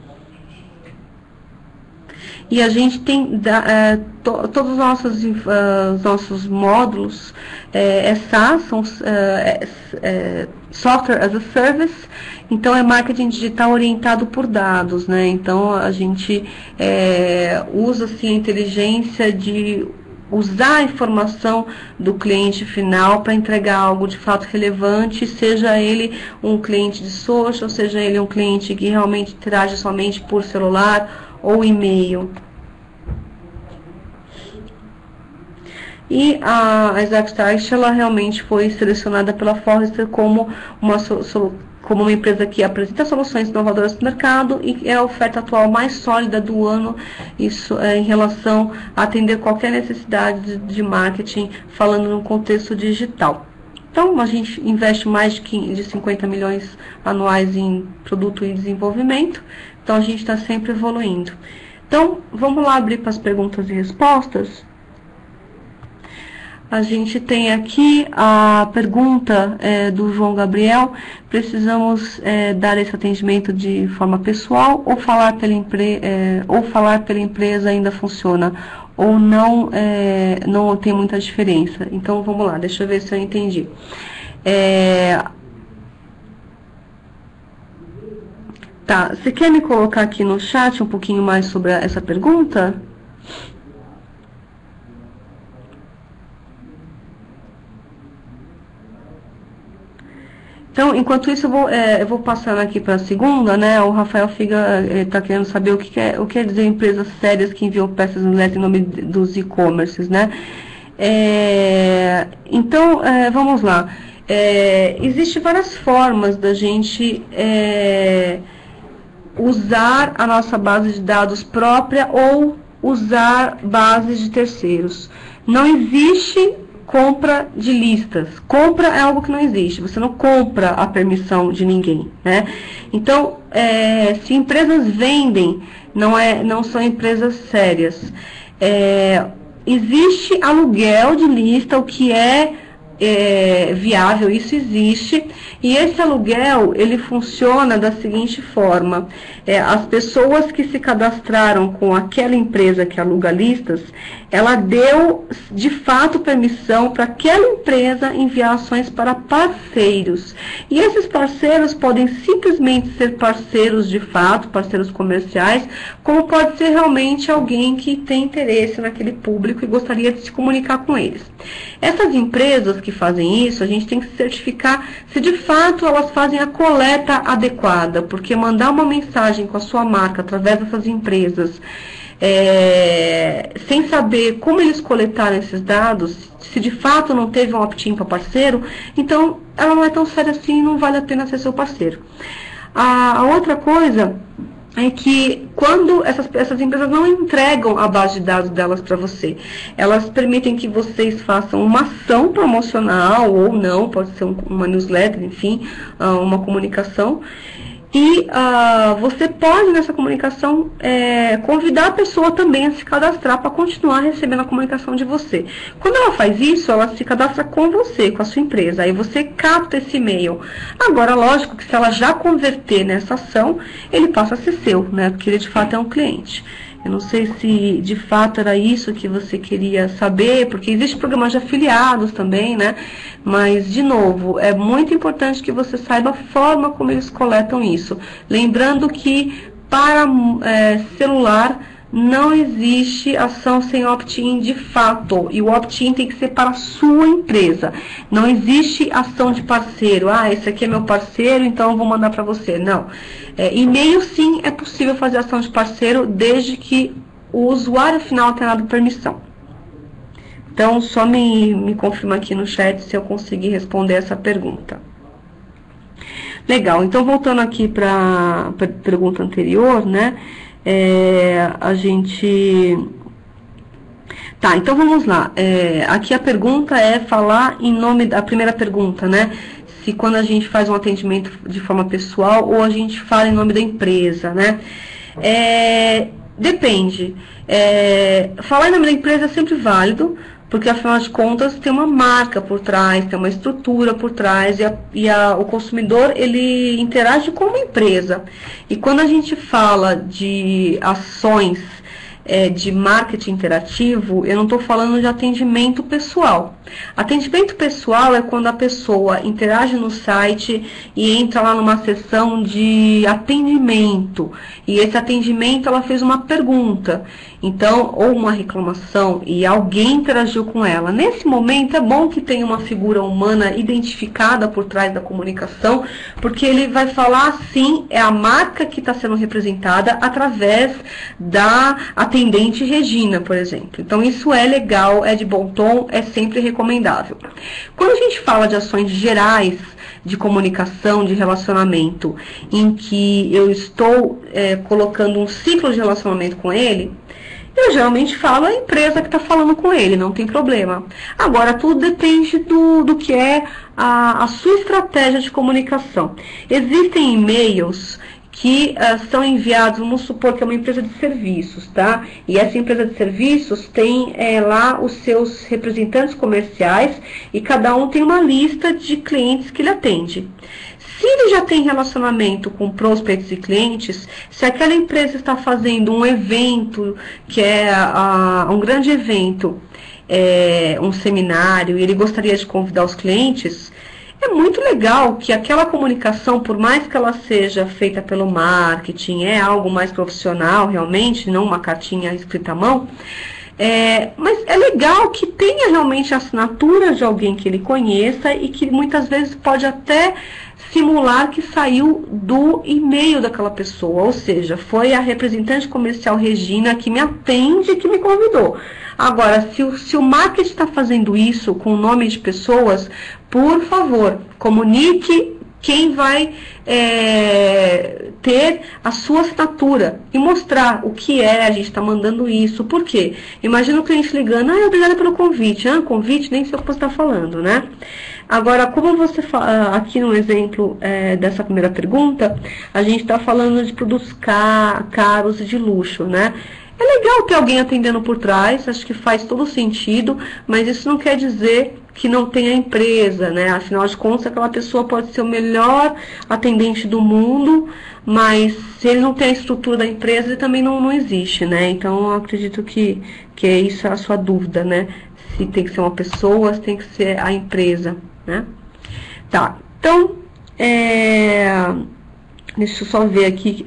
Speaker 1: E a gente tem todos os nossos módulos SaaS, são Software as a Service. Então é marketing digital orientado por dados, né? Então a gente usa assim, a inteligência de usar a informação do cliente final para entregar algo de fato relevante, seja ele um cliente de social, seja ele um cliente que realmente interage somente por celular ou e-mail. E a Exactart, ela realmente foi selecionada pela Forrester como como uma empresa que apresenta soluções inovadoras no mercado e é a oferta atual mais sólida do ano, isso em relação a atender qualquer necessidade de marketing, falando no contexto digital. Então, a gente investe mais de 50 milhões anuais em produto e desenvolvimento, então a gente está sempre evoluindo. Então, vamos lá abrir para as perguntas e respostas. A gente tem aqui a pergunta do João Gabriel: precisamos dar esse atendimento de forma pessoal ou falar pela empresa ainda funciona? Ou não, não tem muita diferença? Então, vamos lá, deixa eu ver se eu entendi. Tá, você quer me colocar aqui no chat um pouquinho mais sobre essa pergunta? Então, enquanto isso, eu vou passando aqui para a segunda, né? O Rafael Figa está querendo saber o que quer dizer empresas sérias que enviam peças no em nome dos e-commerces, né? Então, vamos lá. Existem várias formas da gente usar a nossa base de dados própria ou usar bases de terceiros. Não existe compra de listas. Compra é algo que não existe. Você não compra a permissão de ninguém, né? Então, se empresas vendem, não são empresas sérias. Existe aluguel de lista, o que é viável, isso existe, e esse aluguel ele funciona da seguinte forma: as pessoas que se cadastraram com aquela empresa que aluga listas, ela deu de fato permissão para aquela empresa enviar ações para parceiros, e esses parceiros podem simplesmente ser parceiros de fato, parceiros comerciais, como pode ser realmente alguém que tem interesse naquele público e gostaria de se comunicar com eles. Essas empresas que fazem isso, a gente tem que certificar se de fato elas fazem a coleta adequada, porque mandar uma mensagem com a sua marca através dessas empresas, sem saber como eles coletaram esses dados, se de fato não teve um opt-in para parceiro, então ela não é tão séria assim e não vale a pena ser seu parceiro. A outra coisa é que quando essas empresas não entregam a base de dados delas para você, elas permitem que vocês façam uma ação promocional ou não, pode ser uma newsletter, enfim, uma comunicação, e você pode nessa comunicação convidar a pessoa também a se cadastrar para continuar recebendo a comunicação de você. Quando ela faz isso, ela se cadastra com você, com a sua empresa, aí você capta esse e-mail. Agora, lógico que se ela já converter nessa ação, ele passa a ser seu, né? Porque ele de fato é um cliente. Eu não sei se de fato era isso que você queria saber, porque existem programas de afiliados também, né? Mas, de novo, é muito importante que você saiba a forma como eles coletam isso. Lembrando que para celular não existe ação sem opt-in de fato. E o opt-in tem que ser para a sua empresa. Não existe ação de parceiro. Esse aqui é meu parceiro, então eu vou mandar para você. Não. E-mail, sim, é possível fazer ação de parceiro desde que o usuário final tenha dado permissão. Então, só me confirma aqui no chat se eu conseguir responder essa pergunta. Legal, então voltando aqui para a pergunta anterior, né? A gente... Tá, então vamos lá. Aqui a pergunta é falar em nome da primeira pergunta, né? Se quando a gente faz um atendimento de forma pessoal ou a gente fala em nome da empresa, né? Depende. Falar em nome da empresa é sempre válido, porque afinal de contas tem uma marca por trás, tem uma estrutura por trás, o consumidor ele interage com uma empresa. E quando a gente fala de ações de marketing interativo, eu não estou falando de atendimento pessoal. Atendimento pessoal é quando a pessoa interage no site e entra lá numa sessão de atendimento. E esse atendimento ela fez uma pergunta, então, ou uma reclamação, e alguém interagiu com ela. Nesse momento é bom que tenha uma figura humana identificada por trás da comunicação, porque ele vai falar sim, é a marca que está sendo representada através da atendimento atendente Regina, por exemplo. Então, isso é legal, é de bom tom, é sempre recomendável. Quando a gente fala de ações gerais de comunicação, de relacionamento, em que eu estou colocando um ciclo de relacionamento com ele, eu geralmente falo a empresa que está falando com ele, não tem problema. Agora, tudo depende do que é a sua estratégia de comunicação. Existem e-mails que são enviados, vamos supor que é uma empresa de serviços, tá? E essa empresa de serviços tem lá os seus representantes comerciais e cada um tem uma lista de clientes que ele atende. Se ele já tem relacionamento com prospects e clientes, se aquela empresa está fazendo um evento, que é um grande evento, um seminário, e ele gostaria de convidar os clientes, é muito legal que aquela comunicação, por mais que ela seja feita pelo marketing, é algo mais profissional realmente, não uma cartinha escrita à mão, mas é legal que tenha realmente a assinatura de alguém que ele conheça e que muitas vezes pode até simular que saiu do e-mail daquela pessoa, ou seja, foi a representante comercial Regina que me atende, que me convidou. Agora, se o marketing está fazendo isso com o nome de pessoas, por favor, comunique quem vai ter a sua assinatura e mostrar o que a gente está mandando isso. Por quê? Imagina o cliente ligando, obrigada pelo convite. Convite, nem sei o que você está falando, né? Agora, como você fala, aqui no exemplo dessa primeira pergunta, a gente está falando de produtos caros e de luxo, né? É legal ter alguém atendendo por trás, acho que faz todo sentido, mas isso não quer dizer que não tenha empresa, né? Afinal de contas, aquela pessoa pode ser o melhor atendente do mundo, mas se ele não tem a estrutura da empresa, ele também não existe, né? Então, eu acredito que isso é a sua dúvida, né? Se tem que ser uma pessoa, se tem que ser a empresa, né? Tá, então, deixa eu só ver aqui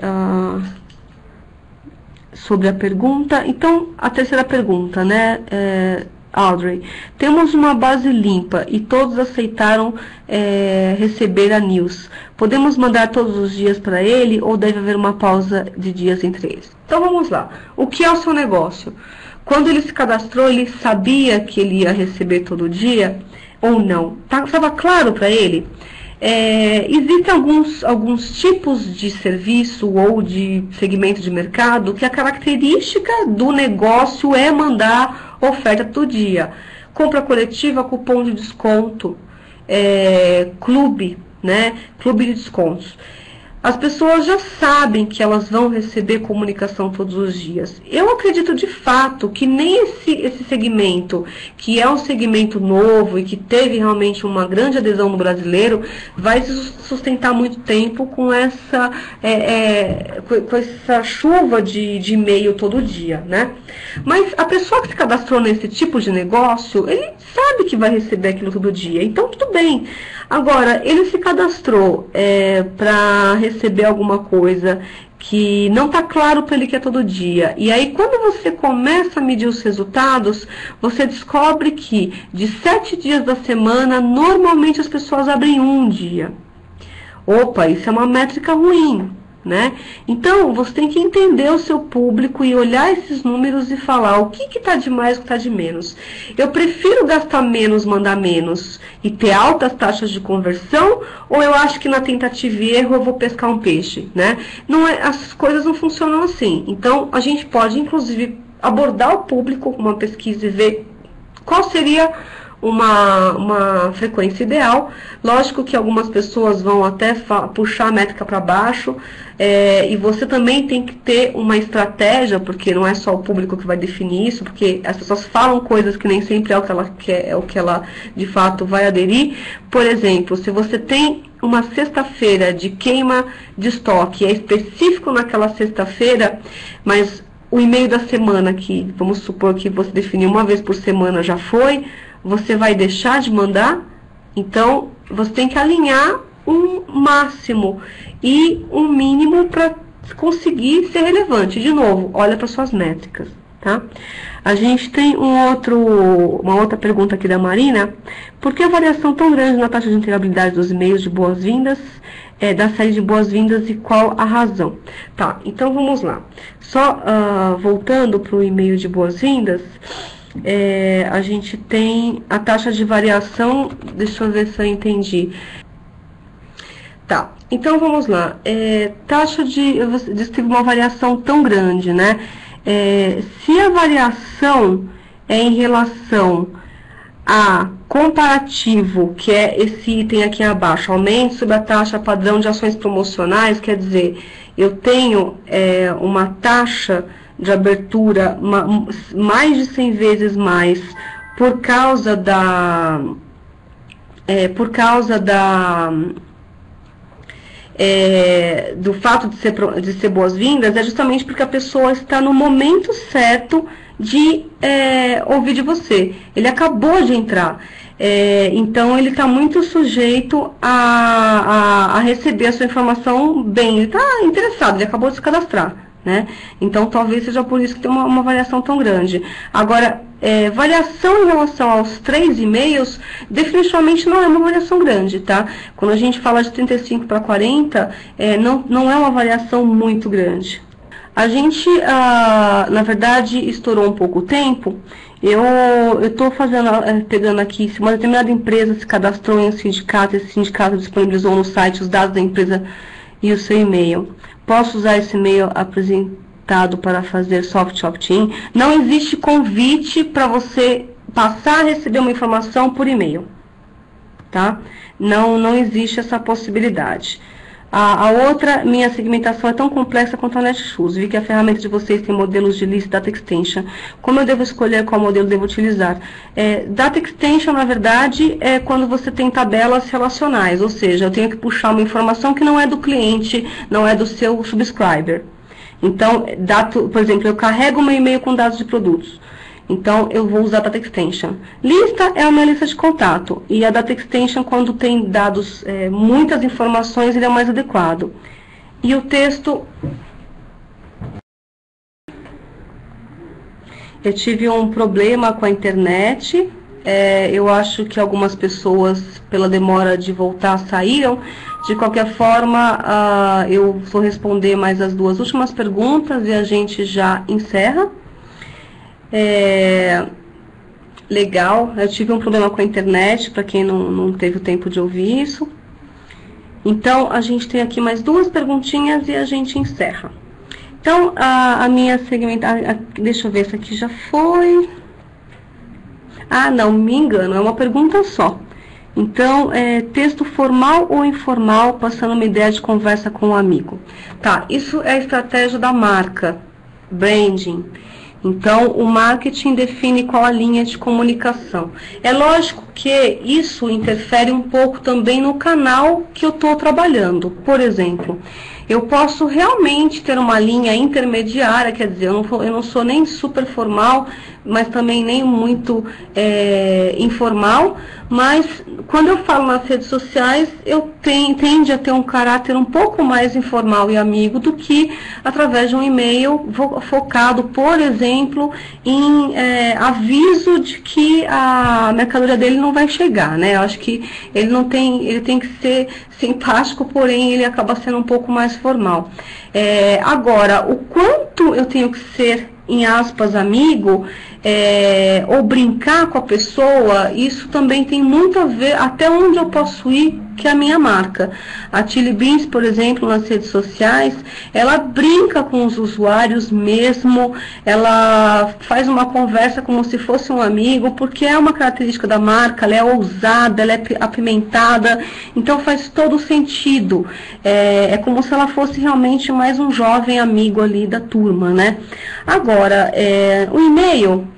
Speaker 1: sobre a pergunta. Então, a terceira pergunta, né, Audrey, temos uma base limpa e todos aceitaram receber a news. Podemos mandar todos os dias para ele ou deve haver uma pausa de dias entre eles? Então, vamos lá. O que é o seu negócio? Quando ele se cadastrou, ele sabia que ele ia receber todo dia ou não? Estava claro para ele? Existem alguns tipos de serviço ou de segmento de mercado que a característica do negócio é mandar oferta todo dia. Compra coletiva, cupom de desconto, clube, né? Clube de descontos. As pessoas já sabem que elas vão receber comunicação todos os dias. Eu acredito de fato que nem esse segmento, que é um segmento novo e que teve realmente uma grande adesão no brasileiro, vai se sustentar muito tempo com essa chuva de e-mail todo dia, né? Mas a pessoa que se cadastrou nesse tipo de negócio, ele sabe que vai receber aquilo todo dia, então tudo bem. Agora, ele se cadastrou para receber alguma coisa que não está claro para ele que é todo dia. E aí, quando você começa a medir os resultados, você descobre que de 7 dias da semana, normalmente as pessoas abrem um dia. Opa, isso é uma métrica ruim, né? Então, você tem que entender o seu público e olhar esses números e falar o que está de mais e o que está de menos. Eu prefiro gastar menos, mandar menos e ter altas taxas de conversão, ou eu acho que na tentativa e erro eu vou pescar um peixe, né? As coisas não funcionam assim. Então, a gente pode, inclusive, abordar o público com uma pesquisa e ver qual seria uma frequência ideal. Lógico que algumas pessoas vão até puxar a métrica para baixo, e você também tem que ter uma estratégia, porque não é só o público que vai definir isso, porque as pessoas falam coisas que nem sempre é o que ela quer, é o que ela de fato vai aderir. Por exemplo, se você tem uma sexta-feira de queima de estoque, é específico naquela sexta-feira, mas o e-mail da semana, que vamos supor que você definiu uma vez por semana, já foi, você vai deixar de mandar? Então, você tem que alinhar um máximo e um mínimo para conseguir ser relevante. De novo, olha para suas métricas, tá? A gente tem uma outra pergunta aqui da Marina. Por que a variação tão grande na taxa de entregabilidade dos e-mails de boas-vindas, da série de boas-vindas, e qual a razão? Tá, então vamos lá. Só voltando para o e-mail de boas-vindas, a gente tem a taxa de variação, deixa eu ver se eu entendi. Tá, então vamos lá. Taxa você disse que teve uma variação tão grande, né? Se a variação é em relação a comparativo, que é esse item aqui abaixo, aumento sobre a taxa padrão de ações promocionais, quer dizer, eu tenho uma taxa de abertura mais de 100 vezes mais por causa do fato de ser boas-vindas, é justamente porque a pessoa está no momento certo de ouvir de você. Ele acabou de entrar. Então, ele está muito sujeito a receber a sua informação bem. Ele está interessado, ele acabou de se cadastrar, né? Então, talvez seja por isso que tem uma variação tão grande. Agora, variação em relação aos 3 e-mails, definitivamente não é uma variação grande, tá? Quando a gente fala de 35 para 40, não é uma variação muito grande. A gente, na verdade, estourou um pouco o tempo. Eu estou pegando aqui, se uma determinada empresa se cadastrou em um sindicato, esse sindicato disponibilizou no site os dados da empresa e o seu e-mail. Posso usar esse e-mail apresentado para fazer soft opt-in? Não existe convite para você passar a receber uma informação por e-mail, tá? Não existe essa possibilidade. A outra, minha segmentação é tão complexa quanto a Netshoes. Vi que a ferramenta de vocês tem modelos de list Data Extension. Como eu devo escolher qual modelo devo utilizar? Data Extension, na verdade, é quando você tem tabelas relacionais, ou seja, eu tenho que puxar uma informação que não é do cliente, não é do seu subscriber. Então, por exemplo, eu carrego meu e-mail com dados de produtos. Então, eu vou usar a Data Extension. Lista é a minha lista de contato. E a Data Extension, quando tem dados, muitas informações, ele é mais adequado. E o texto... Eu tive um problema com a internet. Eu acho que algumas pessoas, pela demora de voltar, saíram. De qualquer forma, eu vou responder mais as 2 últimas perguntas e a gente já encerra. Legal, eu tive um problema com a internet, para quem não teve o tempo de ouvir isso. Então, a gente tem aqui mais 2 perguntinhas e a gente encerra. Então, a minha segmentação... Deixa eu ver, essa aqui já foi... não, me engano, é uma pergunta só. Então, texto formal ou informal, passando uma ideia de conversa com um amigo. Tá, isso é a estratégia da marca, branding. Então, o marketing define qual a linha de comunicação. É lógico que isso interfere um pouco também no canal que eu estou trabalhando. Por exemplo, eu posso realmente ter uma linha intermediária, quer dizer, eu não sou nem super formal, mas também nem muito informal, mas quando eu falo nas redes sociais, tende a ter um caráter um pouco mais informal e amigo do que através de um e-mail focado, por exemplo, em aviso de que a mercadoria dele não vai chegar, né? Eu acho que ele tem que ser simpático, porém ele acaba sendo um pouco mais formal. Agora, o quanto eu tenho que ser, em aspas, amigo, ou brincar com a pessoa, isso também tem muito a ver até onde eu posso ir, que é a minha marca. A Chili Beans, por exemplo, nas redes sociais, ela brinca com os usuários mesmo, ela faz uma conversa como se fosse um amigo, porque é uma característica da marca, ela é ousada, ela é apimentada, então faz todo sentido. É como se ela fosse realmente mais um jovem amigo ali da turma, né? Agora, o e-mail,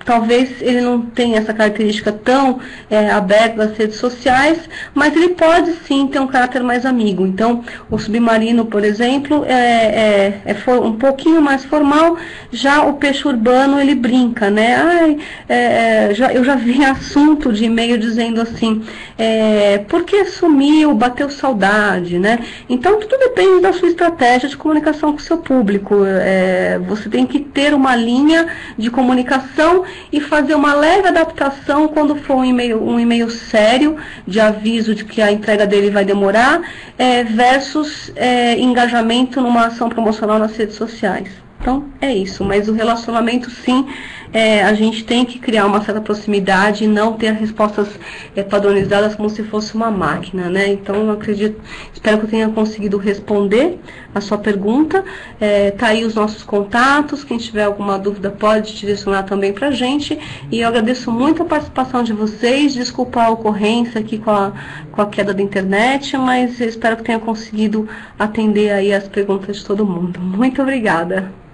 Speaker 1: talvez ele não tenha essa característica tão aberta das redes sociais, mas ele pode sim ter um caráter mais amigo. Então, o submarino, por exemplo, um pouquinho mais formal. Já o peixe urbano, ele brinca, né? Eu já vi assunto de e-mail dizendo assim, por que sumiu, bateu saudade, né? Então, tudo depende da sua estratégia de comunicação com o seu público. Você tem que ter uma linha de comunicação e fazer uma leve adaptação quando for um e-mail sério, de aviso de que a entrega dele vai demorar, versus engajamento numa ação promocional nas redes sociais. Então, é isso. Mas o relacionamento, sim, a gente tem que criar uma certa proximidade e não ter respostas padronizadas como se fosse uma máquina, né? Então, eu espero que eu tenha conseguido responder a sua pergunta. Tá aí os nossos contatos. Quem tiver alguma dúvida pode direcionar também para a gente. E eu agradeço muito a participação de vocês. Desculpa a ocorrência aqui com a queda da internet, mas eu espero que tenha conseguido atender aí as perguntas de todo mundo. Muito obrigada.